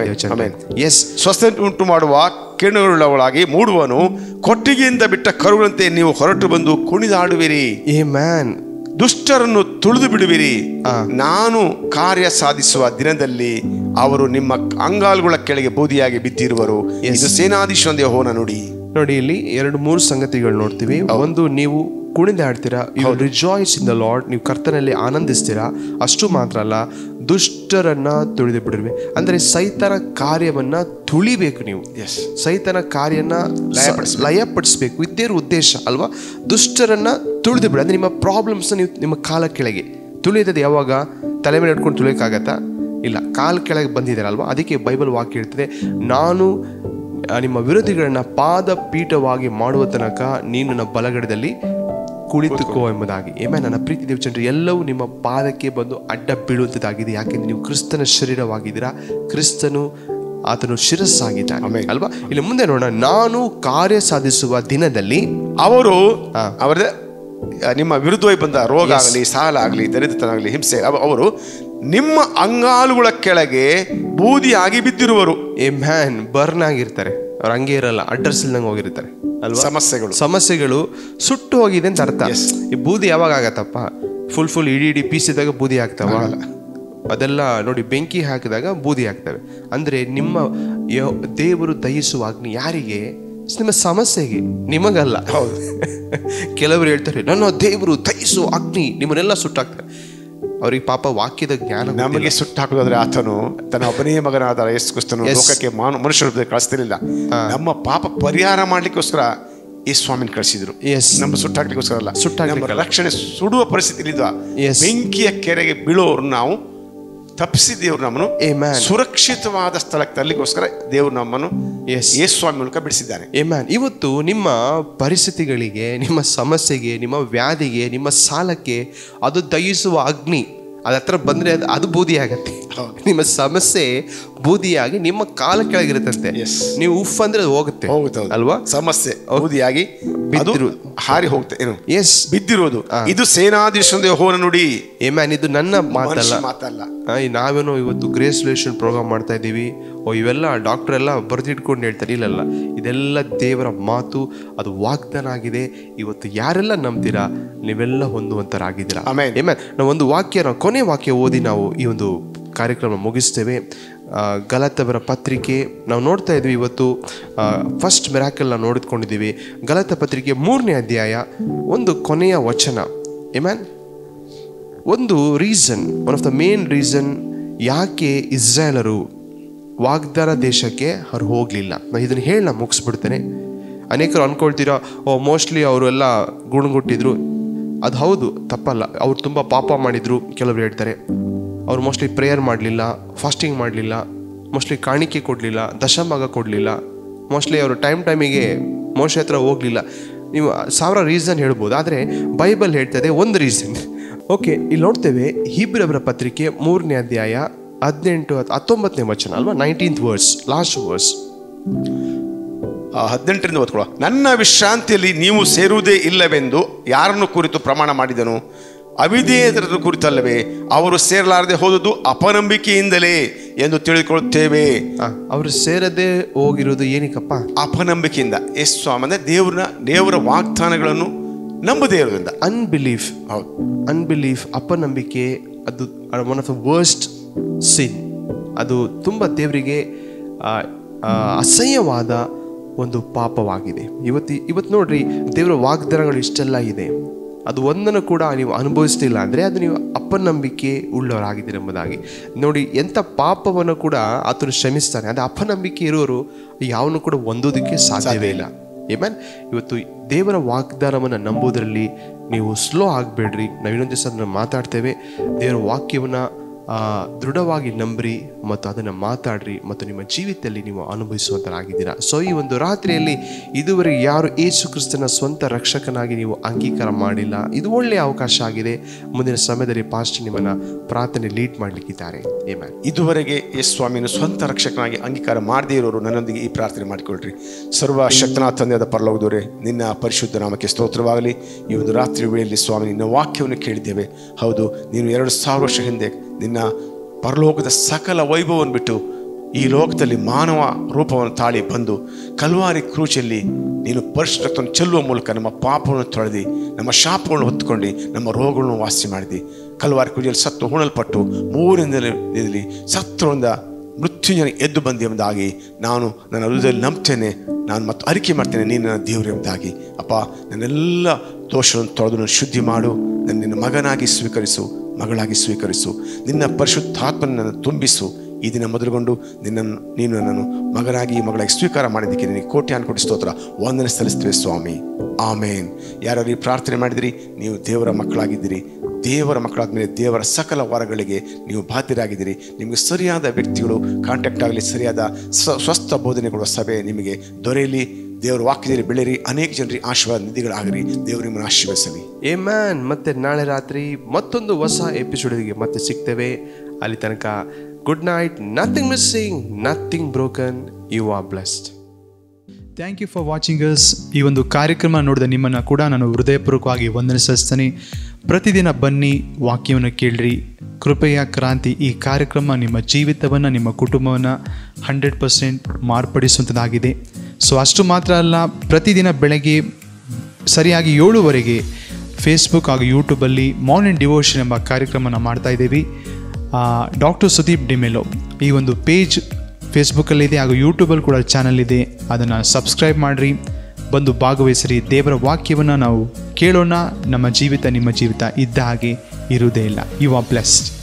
ಎಸ್, ಸ್ವಸ್ಥತೆ ಉಂಟು ಮಾಡುವ ಕಿರಣಗಳುಳ್ಳವಳಾಗಿ ಮೂಡುವನು. ಕೊಟ್ಟಿಗೆಯಿಂದ ಬಿಟ್ಟ ಕರುಗಳಂತೆ ನೀವು ಹೊರಟು ಬಂದು ಕುಣಿದಾಡುವಿರಿ. ಏ ಮ್ಯಾನ್, ದುಷ್ಟರನ್ನು ತುಳಿದು ಬಿಡುವಿರಿ. ನಾನು ಕಾರ್ಯ ಸಾಧಿಸುವ ದಿನದಲ್ಲಿ ಅವರು ನಿಮ್ಮ ಅಂಗಾಲುಗಳ ಕೆಳಗೆ ಬೂದಿಯಾಗಿ ಬಿದ್ದಿರುವರು. ಇದು ಸೇನಾಧೀಶ್ವರ ಯೆಹೋವನ ನುಡಿ. ನೋಡಿ, ಇಲ್ಲಿ ಎರಡು ಮೂರು ಸಂಗತಿಗಳು ನೋಡ್ತೀವಿ. ಒಂದು, ನೀವು ಕುಣಿದಾಡ್ತೀರಾ, you rejoice in the Lord, ನೀವು ಕರ್ತನಲ್ಲಿ ಆನಂದಿಸ್ತೀರಾ. ಅಷ್ಟು ಮಾತ್ರ ಅಲ್ಲ, ದುಷ್ಟರನ್ನ ತುಳಿದು ಬಿಡಿರ್ಬೇಕು. ಅಂದ್ರೆ ಸೈತನ ಕಾರ್ಯವನ್ನ ತುಳಿಬೇಕು ನೀವು. ಎಸ್, ಸೈತನ ಕಾರ್ಯನ ಲಯಪಡಿಸ್ಬೇಕು. ಇದೇ ಉದ್ದೇಶ ಅಲ್ವಾ. ದುಷ್ಟರನ್ನ ತುಳಿದು ಬಿಡಿ ಅಂದ್ರೆ ನಿಮ್ಮ ಪ್ರಾಬ್ಲಮ್ಸ್ ನೀವು ನಿಮ್ಮ ಕಾಲ ಕೆಳಗೆ ತುಳಿಯೋದು. ಯಾವಾಗ? ತಲೆ ಮೇಲೆ ಇಟ್ಕೊಂಡು ತುಳಿಯೋಕ್ಕಾಗತ್ತಾ? ಇಲ್ಲ, ಕಾಲ ಕೆಳಗೆ ಬಂದಿದ್ದಾರಲ್ವಾ. ಅದಕ್ಕೆ ಬೈಬಲ್ ವಾಕ್ಯ ಹೇಳ್ತದೆ, ನಾನು ನಿಮ್ಮ ವಿರೋಧಿಗಳನ್ನ ಪಾದ ಪೀಠವಾಗಿ ಮಾಡುವ ತನಕ ನೀನು ನನ್ನ ಬಲಗಡೆಯಲ್ಲಿ ಕುಳಿತುಕೋ ಎಂಬುದಾಗಿ. ಏಮೇ ನನ್ನ ಪ್ರೀತಿ ದೇವಚಂದ್ರ, ಎಲ್ಲವೂ ನಿಮ್ಮ ಪಾದಕ್ಕೆ ಬಂದು ಅಡ್ಡ ಬೀಳುವಂಥದ್ದಾಗಿದೆ. ಯಾಕೆಂದ್ರೆ ನೀವು ಕ್ರಿಸ್ತನ ಶರೀರವಾಗಿದ್ದೀರಾ, ಕ್ರಿಸ್ತನು ಆತನು ಶಿರಸ್ಸಾಗಿದ್ದಾನೆ ಅಲ್ವಾ. ಇಲ್ಲಿ ಮುಂದೆ ನೋಡೋಣ. ನಾನು ಕಾರ್ಯ ಸಾಧಿಸುವ ದಿನದಲ್ಲಿ ಅವರು ಅವರ ನಿಮ್ಮ ವಿರುದ್ಧವಾಗಿ ಬಂದ ರೋಗ ಆಗಲಿ, ಸಾಲ ಆಗಲಿ, ದರಿದ್ರತನ ಆಗಲಿ, ಹಿಂಸೆ, ಅವರು ನಿಮ್ಮ ಅಂಗಾಲುಗಳ ಕೆಳಗೆ ಬೂದಿಯಾಗಿ ಬಿದ್ದಿರುವರು. ಏ ಮ್ಯಾನ್, ಬರ್ನ್ ಆಗಿರ್ತಾರೆ ಅವ್ರು, ಹಂಗೆ ಇರಲ್ಲ, ಅಡ್ರೆಸ್ ಇಲ್ದಂಗೆ ಹೋಗಿರ್ತಾರೆ ಅಲ್ವಾ. ಸಮಸ್ಯೆಗಳು ಸಮಸ್ಯೆಗಳು ಸುಟ್ಟು ಹೋಗಿದೆ ಅಂತ ಅರ್ಥ. ಈ ಬೂದಿ ಯಾವಾಗ ಆಗತ್ತಪ್ಪ? ಫುಲ್ ಫುಲ್ ಇಡೀ ಇಡೀ ಪೀಸ್ ಇದ್ದಾಗ ಬೂದಿ ಆಗ್ತಾವ? ಅದೆಲ್ಲ ನೋಡಿ, ಬೆಂಕಿ ಹಾಕಿದಾಗ ಬೂದಿ ಆಗ್ತವೆ. ಅಂದ್ರೆ ನಿಮ್ಮ ದೇವರು ದಯಿಸುವ ಅಗ್ನಿ ಯಾರಿಗೆ? ನಿಮ್ಮ ಸಮಸ್ಯೆಗೆ, ನಿಮಗಲ್ಲ. ಹೌದು. ಕೆಲವರು ಹೇಳ್ತಾರೆ, ನನ್ನ ದೇವರು ದಯಿಸುವ ಅಗ್ನಿ ನಿಮ್ಮನ್ನೆಲ್ಲ ಸುಟ್ಟಾಕ್ತಾರೆ. ಅವ್ರಿಗೆ ಪಾಪ ವಾಕ್ಯದ ಜ್ಞಾನ. ನಮಗೆ ಸುಟ್ಟು ಹಾಕೋದಾದ್ರೆ ಆತನು ತನ್ನ ಒಬ್ಬನೇ ಮಗನಾದ ಯೇಸು ಕ್ರಿಸ್ತನು ಲೋಕಕ್ಕೆ ಮನುಷ್ಯರ ಕಳಿಸ್ತಿರ್ಲಿಲ್ಲ. ನಮ್ಮ ಪಾಪ ಪರಿಹಾರ ಮಾಡ್ಲಿಕ್ಕೋಸ್ಕರ ಈ ಸ್ವಾಮಿನ ಕಳಿಸಿದ್ರು. ನಮ್ಮ ಸುಟ್ಟಾಕ್ಲಿಕ್ಕೋಸ್ಕರ ಅಲ್ಲ. ಸುಟ್ಟಾಕ ರಕ್ಷಣೆ ಸುಡುವ ಪರಿಸ್ಥಿತಿ ಇದ್ದ ಬೆಂಕಿಯ ಕೆರೆಗೆ ಬೀಳೋರು ನಾವು ತಪ್ಪಿಸಿ ದೇವ್ರು ನಮ್ಮನ್ನು ಸುರಕ್ಷಿತವಾದ ಸ್ಥಳಕ್ಕೆ ತರಲಿಕ್ಕೋಸ್ಕರ ದೇವ್ರು ನಮ್ಮನ್ನು ಯೇಸು ಸ್ವಾಮಿ ಮೂಲಕ ಬಿಡಿಸಿದ್ದಾನೆ. ಏಮ್ಯಾನ್, ಇವತ್ತು ನಿಮ್ಮ ಪರಿಸ್ಥಿತಿಗಳಿಗೆ, ನಿಮ್ಮ ಸಮಸ್ಯೆಗೆ, ನಿಮ್ಮ ವ್ಯಾಧಿಗೆ, ನಿಮ್ಮ ಸಾಲಕ್ಕೆ ಅದು ದಯಿಸುವ ಅಗ್ನಿ ಅದ ಹತ್ರ ಬಂದ್ರೆ ಅದು ಅದು ಬೂದಿ ಆಗತ್ತೆ. ನಿಮ್ಮ ಸಮಸ್ಯೆ ಬೂದಿಯಾಗಿ ನಿಮ್ಮ ಕಾಲ ಕೆಳಗಿರುತ್ತಂತೆ. ನೀವು ಉಫ್ ಅಂದ್ರೆ ಅದು ಹೋಗುತ್ತೆ ಹೋಗುತ್ತೆ ಅಲ್ವಾ. ಸಮಸ್ಯೆ ಬೂದಿಯಾಗಿ ಬಿದ್ದಿರು ಹಾರಿ ಹೋಗ್ತಾ ಏನು ಎಸ್ ಬಿದ್ದಿರೋದು. ಇದು ಸೇನಾಧೀಶನ ಯೆಹೋವನ ನುಡಿ. ಆಮೆನ್. ಇದು ನನ್ನ ಮಾತಲ್ಲ, ಮಾತಲ್ಲ. ನಾವೇನೋ ಇವತ್ತು ಗ್ರೇಸ್ ರಿಲೇಷನ್ ಪ್ರೋಗ್ರಾಮ್ ಮಾಡ್ತಾ ಇದ್ದೀವಿ, ಓ ಇವೆಲ್ಲ ಡಾಕ್ಟರ್ ಎಲ್ಲ ಬರ್ದಿಟ್ಕೊಂಡು ಹೇಳ್ತಾರೆ. ಇಲ್ಲಲ್ಲ, ಇದೆಲ್ಲ ದೇವರ ಮಾತು, ಅದು ವಾಗ್ದಾನ ಆಗಿದೆ. ಇವತ್ತು ಯಾರೆಲ್ಲ ನಂಬ್ತೀರಾ ನೀವೆಲ್ಲ ಹೊಂದುವಂತರಾಗಿದ್ದೀರಾ. ಆಮೆನ್. ನಾವು ಒಂದು ವಾಕ್ಯ, ನಾವು ಕೊನೆ ವಾಕ್ಯ ಓದಿ ನಾವು ಈ ಒಂದು ಕಾರ್ಯಕ್ರಮ ಮುಗಿಸ್ತೇವೆ. ಗಲಾತ್ಯರ ಪತ್ರಿಕೆ ನಾವು ನೋಡ್ತಾ ಇದ್ವಿ ಇವತ್ತು. ಫಸ್ಟ್ ಮಿರಾಕಲ್ ನಾವು ನೋಡಿಕೊಂಡಿದ್ದೀವಿ. ಗಲಾತ್ಯ ಪತ್ರಿಕೆ ಮೂರನೇ ಅಧ್ಯಾಯ ಒಂದು ಕೊನೆಯ ವಚನ. ಆಮೆನ್. ಒಂದು reason, one of the main reason ಯಾಕೆ ಇಸ್ರಾಯೇಲರು ವಾಗ್ದಾನ ದೇಶಕ್ಕೆ ಅವ್ರು ಹೋಗಲಿಲ್ಲ, ನಾನು ಇದನ್ನು ಹೇಳಿ ನಾನು ಮುಗಿಸ್ಬಿಡ್ತೇನೆ. ಅನೇಕರು ಅಂದ್ಕೊಳ್ತೀರಾ, ಓ ಮೋಸ್ಟ್ಲಿ ಅವರೆಲ್ಲ ಗುಣಗುಟ್ಟಿದ್ರು. ಅದು ಹೌದು, ತಪ್ಪಲ್ಲ. ಅವ್ರು ತುಂಬ ಪಾಪ ಮಾಡಿದರು ಕೆಲವರು ಹೇಳ್ತಾರೆ. ಅವ್ರು ಮೋಸ್ಟ್ಲಿ ಪ್ರೇಯರ್ ಮಾಡಲಿಲ್ಲ, ಫಾಸ್ಟಿಂಗ್ ಮಾಡಲಿಲ್ಲ, ಮೋಸ್ಟ್ಲಿ ಕಾಣಿಕೆ ಕೊಡಲಿಲ್ಲ, ದಶಮಾಗ ಕೊಡಲಿಲ್ಲ, ಮೋಸ್ಟ್ಲಿ ಅವರು ಟೈಮ್ ಟೈಮಿಗೆ ಮೋಶ ಹತ್ರ ಹೋಗಲಿಲ್ಲ. ನೀವು ಸಾವಿರ ರೀಸನ್ ಹೇಳ್ಬೋದು, ಆದರೆ ಬೈಬಲ್ ಹೇಳ್ತದೆ ಒಂದು ರೀಸನ್. ಓಕೆ, ಇಲ್ಲಿ ನೋಡ್ತೇವೆ ಹೀಬ್ರವರ ಪತ್ರಿಕೆ ಮೂರನೇ ಅಧ್ಯಾಯ ಹದಿನೆಂಟು ಹತ್ತೊಂಬತ್ತನೇ ವಚನ ಅಲ್ವಾ, ನೈನ್ಟೀನ್ತ್ ವರ್ಸ್, ಲಾಸ್ಟ್ ವರ್ಸ್. ಹದಿನೆಂಟರಿಂದ ಓದ್ಕೊಳ್ಳೋ. ನನ್ನ ವಿಶ್ರಾಂತಿಯಲ್ಲಿ ನೀವು ಸೇರುವುದೇ ಇಲ್ಲವೆಂದು ಯಾರನ್ನು ಕುರಿತು ಪ್ರಮಾಣ ಮಾಡಿದನು? ಅವಿಧೇಯರ ಕುರಿತಲ್ಲವೇ? ಅವರು ಸೇರಲಾರದೆ ಹೋದುದು ಅಪನಂಬಿಕೆಯಿಂದಲೇ ಎಂದು ತಿಳಿದುಕೊಳ್ಳುತ್ತೇವೆ. ಅವರು ಸೇರದೆ ಹೋಗಿರೋದು ಏನಕ್ಕಪ್ಪ? ಅಪನಂಬಿಕೆಯಿಂದ. ಎಸ್ ಸ್ವಾಮಿ, ಅಂದರೆ ದೇವ್ರನ್ನ ದೇವರ ವಾಗ್ದಾನಗಳನ್ನು ನಂಬದೇ ಇರೋದ್ರಿಂದ. ಅನ್ಬಿಲೀಫ್. ಹೌದು, ಅನ್ಬಿಲೀಫ್, ಅಪನಂಬಿಕೆ, ಅದು one of the worst sin. ಅದು ತುಂಬ ದೇವರಿಗೆ ಅಸಹ್ಯವಾದ ಒಂದು ಪಾಪವಾಗಿದೆ. ಇವತ್ತು ಇವತ್ತು ನೋಡ್ರಿ, ದೇವರ ವಾಗ್ದಾನಗಳು ಇಷ್ಟೆಲ್ಲ ಇದೆ, ಅದು ಒಂದನ್ನು ಕೂಡ ನೀವು ಅನುಭವಿಸ್ತಿಲ್ಲ ಅಂದರೆ ಅದು ನೀವು ಅಪನಂಬಿಕೆ ಉಳ್ಳವರಾಗಿದ್ದೀರಿ ಎಂಬುದಾಗಿ. ನೋಡಿ, ಎಂಥ ಪಾಪವನ್ನು ಕೂಡ ಆತನು ಶ್ರಮಿಸ್ತಾನೆ. ಅದು ಅಪನಂಬಿಕೆ ಇರೋರು ಯಾವನು ಕೂಡ ಹೊಂದೋದಕ್ಕೆ ಸಾಧ್ಯವೇ ಇಲ್ಲ. ಆಮೆನ್. ಇವತ್ತು ದೇವರ ವಾಗ್ದಾನವನ್ನು ನಂಬುವುದರಲ್ಲಿ ನೀವು ಸ್ಲೋ ಆಗಬೇಡ್ರಿ. ನಾವು ಇನ್ನೊಂದು ದಿವಸ ಅದನ್ನು ಮಾತಾಡ್ತೇವೆ. ದೇವರ ವಾಕ್ಯವನ್ನು ದೃಢವಾಗಿ ನಂಬ್ರಿ ಮತ್ತು ಅದನ್ನು ಮಾತಾಡ್ರಿ ಮತ್ತು ನಿಮ್ಮ ಜೀವಿತದಲ್ಲಿ ನೀವು ಅನುಭವಿಸುವಂತರಾಗಿದ್ದೀರಾ. ಸೊ ಈ ಒಂದು ರಾತ್ರಿಯಲ್ಲಿ ಇದುವರೆಗೆ ಯಾರು ಯೇಸು ಕ್ರಿಸ್ತನ ಸ್ವಂತ ರಕ್ಷಕನಾಗಿ ನೀವು ಅಂಗೀಕಾರ ಮಾಡಿಲ್ಲ, ಇದು ಒಳ್ಳೆಯ ಅವಕಾಶ ಆಗಿದೆ. ಮುಂದಿನ ಸಮಯದಲ್ಲಿ ಪಾಸ್ಟರ್ ನಿಮ್ಮನ್ನು ಪ್ರಾರ್ಥನೆ ಲೀಡ್ ಮಾಡಲಿಕ್ಕಿದ್ದಾರೆ. ಆಮೆನ್. ಇದುವರೆಗೆ ಯೇಸು ಸ್ವಾಮಿಯನ್ನು ಸ್ವಂತ ರಕ್ಷಕನಾಗಿ ಅಂಗೀಕಾರ ಮಾಡದೇ ಇರೋರು ನನ್ನೊಂದಿಗೆ ಈ ಪ್ರಾರ್ಥನೆ ಮಾಡಿಕೊಳ್ಳ್ರಿ. ಸರ್ವ ಶಕ್ತನಾದ ತಂದೆಯಾದ ಪರಲೋಕದವರೇ, ನಿನ್ನ ಪರಿಶುದ್ಧ ನಾಮಕ್ಕೆ ಸ್ತೋತ್ರವಾಗಲಿ. ಈ ಒಂದು ರಾತ್ರಿ ವೇಳೆಯಲ್ಲಿ ಸ್ವಾಮಿ ನಿನ್ನ ವಾಕ್ಯವನ್ನು ಕೇಳಿದ್ದೇವೆ. ಹೌದು, ನೀನು ಎರಡು ಸಾವಿರ ವರ್ಷ ಹಿಂದೆ ನಿನ್ನ ಪರಲೋಕದ ಸಕಲ ವೈಭವವನ್ನು ಬಿಟ್ಟು ಈ ಲೋಕದಲ್ಲಿ ಮಾನವ ರೂಪವನ್ನು ತಾಳಿ ಬಂದು ಕಲ್ವಾರಿ ಕ್ರೂಚಲ್ಲಿ ನೀನು ಪರಿಶುದ್ಧ ರಕ್ತವನ್ನು ಚೆಲ್ಲುವ ಮೂಲಕ ನಮ್ಮ ಪಾಪವನ್ನು ತೊಳೆದು ನಮ್ಮ ಶಾಪಗಳನ್ನು ಹೊತ್ತುಕೊಂಡು ನಮ್ಮ ರೋಗಗಳನ್ನು ವಾಸಿ ಮಾಡಿದಿ. ಕಲ್ವಾರಿ ಕ್ರೂಚಲ್ಲಿ ಸತ್ತು ಹೂಣಲ್ಪಟ್ಟು ಮೂರನೇ ಸತ್ತರಿಂದ ಮೃತ್ಯುಂಜನ ಎದ್ದು ಬಂದಿ ಎಂಬುದಾಗಿ ನಾನು ನನ್ನ ಹೃದಯದಲ್ಲಿ ನಂಬ್ತೇನೆ, ನಾನು ಮತ್ತು ಅರಿಕೆ ಮಾಡ್ತೇನೆ, ನೀನು ನನ್ನ ದೇವರು ಎಂಬುದಾಗಿ. ಅಪ್ಪ, ನನ್ನೆಲ್ಲ ದೋಷವನ್ನು ತೊಳೆದು ನನ್ನ ಶುದ್ಧಿ ಮಾಡು. ನನ್ನ ನಿನ್ನ ಮಗನಾಗಿ ಸ್ವೀಕರಿಸು, ಮಗಳಾಗಿ ಸ್ವೀಕರಿಸು. ನಿನ್ನ ಪರಿಶುದ್ಧಾತ್ಮನನ್ನು ತುಂಬಿಸು. ಈ ದಿನ ಮೊದಲುಗೊಂಡು ನಿನ್ನನ್ನು ನೀನು ನನ್ನನ್ನು ಮಗನಾಗಿ ಮಗಳಾಗಿ ಸ್ವೀಕಾರ ಮಾಡಿದ್ದಕ್ಕೆ ನಿನಗೆ ಕೋಟ್ಯಾನು ಕೋಟಿ ಸ್ತೋತ್ರ ವಂದನೆ ಸಲ್ಲಿಸ್ತೇವೆ ಸ್ವಾಮಿ. ಆಮೇನ್. ಯಾರು ಈ ಪ್ರಾರ್ಥನೆ ಮಾಡಿದಿರಿ, ನೀವು ದೇವರ ಮಕ್ಕಳಾಗಿದ್ದೀರಿ. ದೇವರ ಮಕ್ಕಳಾದ ಮೇಲೆ ದೇವರ ಸಕಲ ವರಗಳಿಗೆ ನೀವು ಬಾಧ್ಯರಾಗಿದ್ದೀರಿ. ನಿಮಗೆ ಸರಿಯಾದ ವ್ಯಕ್ತಿಗಳು ಕಾಂಟ್ಯಾಕ್ಟ್ ಆಗಲಿ, ಸರಿಯಾದ ಸ್ವಸ್ಥ ಬೋಧನೆ ಕೊಡುವ ಸಭೆ ನಿಮಗೆ ದೊರೆಯಲಿ. ದೇವರ ವಾಕ್ಯದಲ್ಲಿ ಬೆಳೆಯಿರಿ, ಅನೇಕ ಜನರಿಗೆ ಆಶೀರ್ವಾದ ನಿಧಿಗಳಾಗಿರಿ. ದೇವರು ನಿಮ್ಮನ್ನು ಆಶೀರ್ವದಿಸಲಿ. ಆಮೆನ್. ಮತ್ತೆ ನಾಳೆ ರಾತ್ರಿ ಮತ್ತೊಂದು ಹೊಸ ಎಪಿಸೋಡಿಗೆ ಮತ್ತೆ ಸಿಗ್ತೇವೆ. ಅಲ್ಲಿ ತನಕ good night. Nothing missing, nothing broken. You are blessed. Thank you for watching us. ಈ ಒಂದು ಕಾರ್ಯಕ್ರಮ ನೋಡಿದ ನಿಮ್ಮನ್ನು ಕೂಡ ನಾನು ಹೃದಯಪೂರ್ವಕವಾಗಿ ವಂದನೆ ಸಲ್ಲಿಸ್ತೇನೆ. ಪ್ರತಿದಿನ ಬನ್ನಿ, ವಾಕ್ಯವನ್ನು ಕೇಳ್ರಿ. ಕೃಪೆಯ ಕ್ರಾಂತಿ ಈ ಕಾರ್ಯಕ್ರಮ ನಿಮ್ಮ ಜೀವಿತವನ್ನು, ನಿಮ್ಮ ಕುಟುಂಬವನ್ನು ಹಂಡ್ರೆಡ್ ಪರ್ಸೆಂಟ್ ಮಾರ್ಪಡಿಸುವಂಥದ್ದಾಗಿದೆ. ಸೊ ಅಷ್ಟು ಮಾತ್ರ ಅಲ್ಲ, ಪ್ರತಿದಿನ ಬೆಳಗ್ಗೆ ಸರಿಯಾಗಿ ಏಳುವರೆಗೆ ಫೇಸ್ಬುಕ್ ಹಾಗೂ ಯೂಟ್ಯೂಬಲ್ಲಿ ಮಾರ್ನಿಂಗ್ ಡಿವೋಷನ್ ಎಂಬ ಕಾರ್ಯಕ್ರಮನ ಮಾಡ್ತಾ ಇದ್ದೀವಿ. ಡಾಕ್ಟರ್ ಸುದೀಪ್ ಡಿಮೆಲೋ ಈ ಒಂದು ಪೇಜ್ ಫೇಸ್ಬುಕ್ಕಲ್ಲಿದೆ ಹಾಗೂ ಯೂಟ್ಯೂಬಲ್ಲಿ ಕೂಡ ಚಾನಲ್ ಇದೆ. ಅದನ್ನು ಸಬ್ಸ್ಕ್ರೈಬ್ ಮಾಡಿರಿ, ಬಂದು ಭಾಗವಹಿಸಿರಿ. ದೇವರ ವಾಕ್ಯವನ್ನು ನಾವು ಕೇಳೋಣ. ನಮ್ಮ ಜೀವಿತ ನಿಮ್ಮ ಜೀವಿತ ಇದ್ದ ಹಾಗೆ ಇರುವುದೇ ಇಲ್ಲ. You are blessed.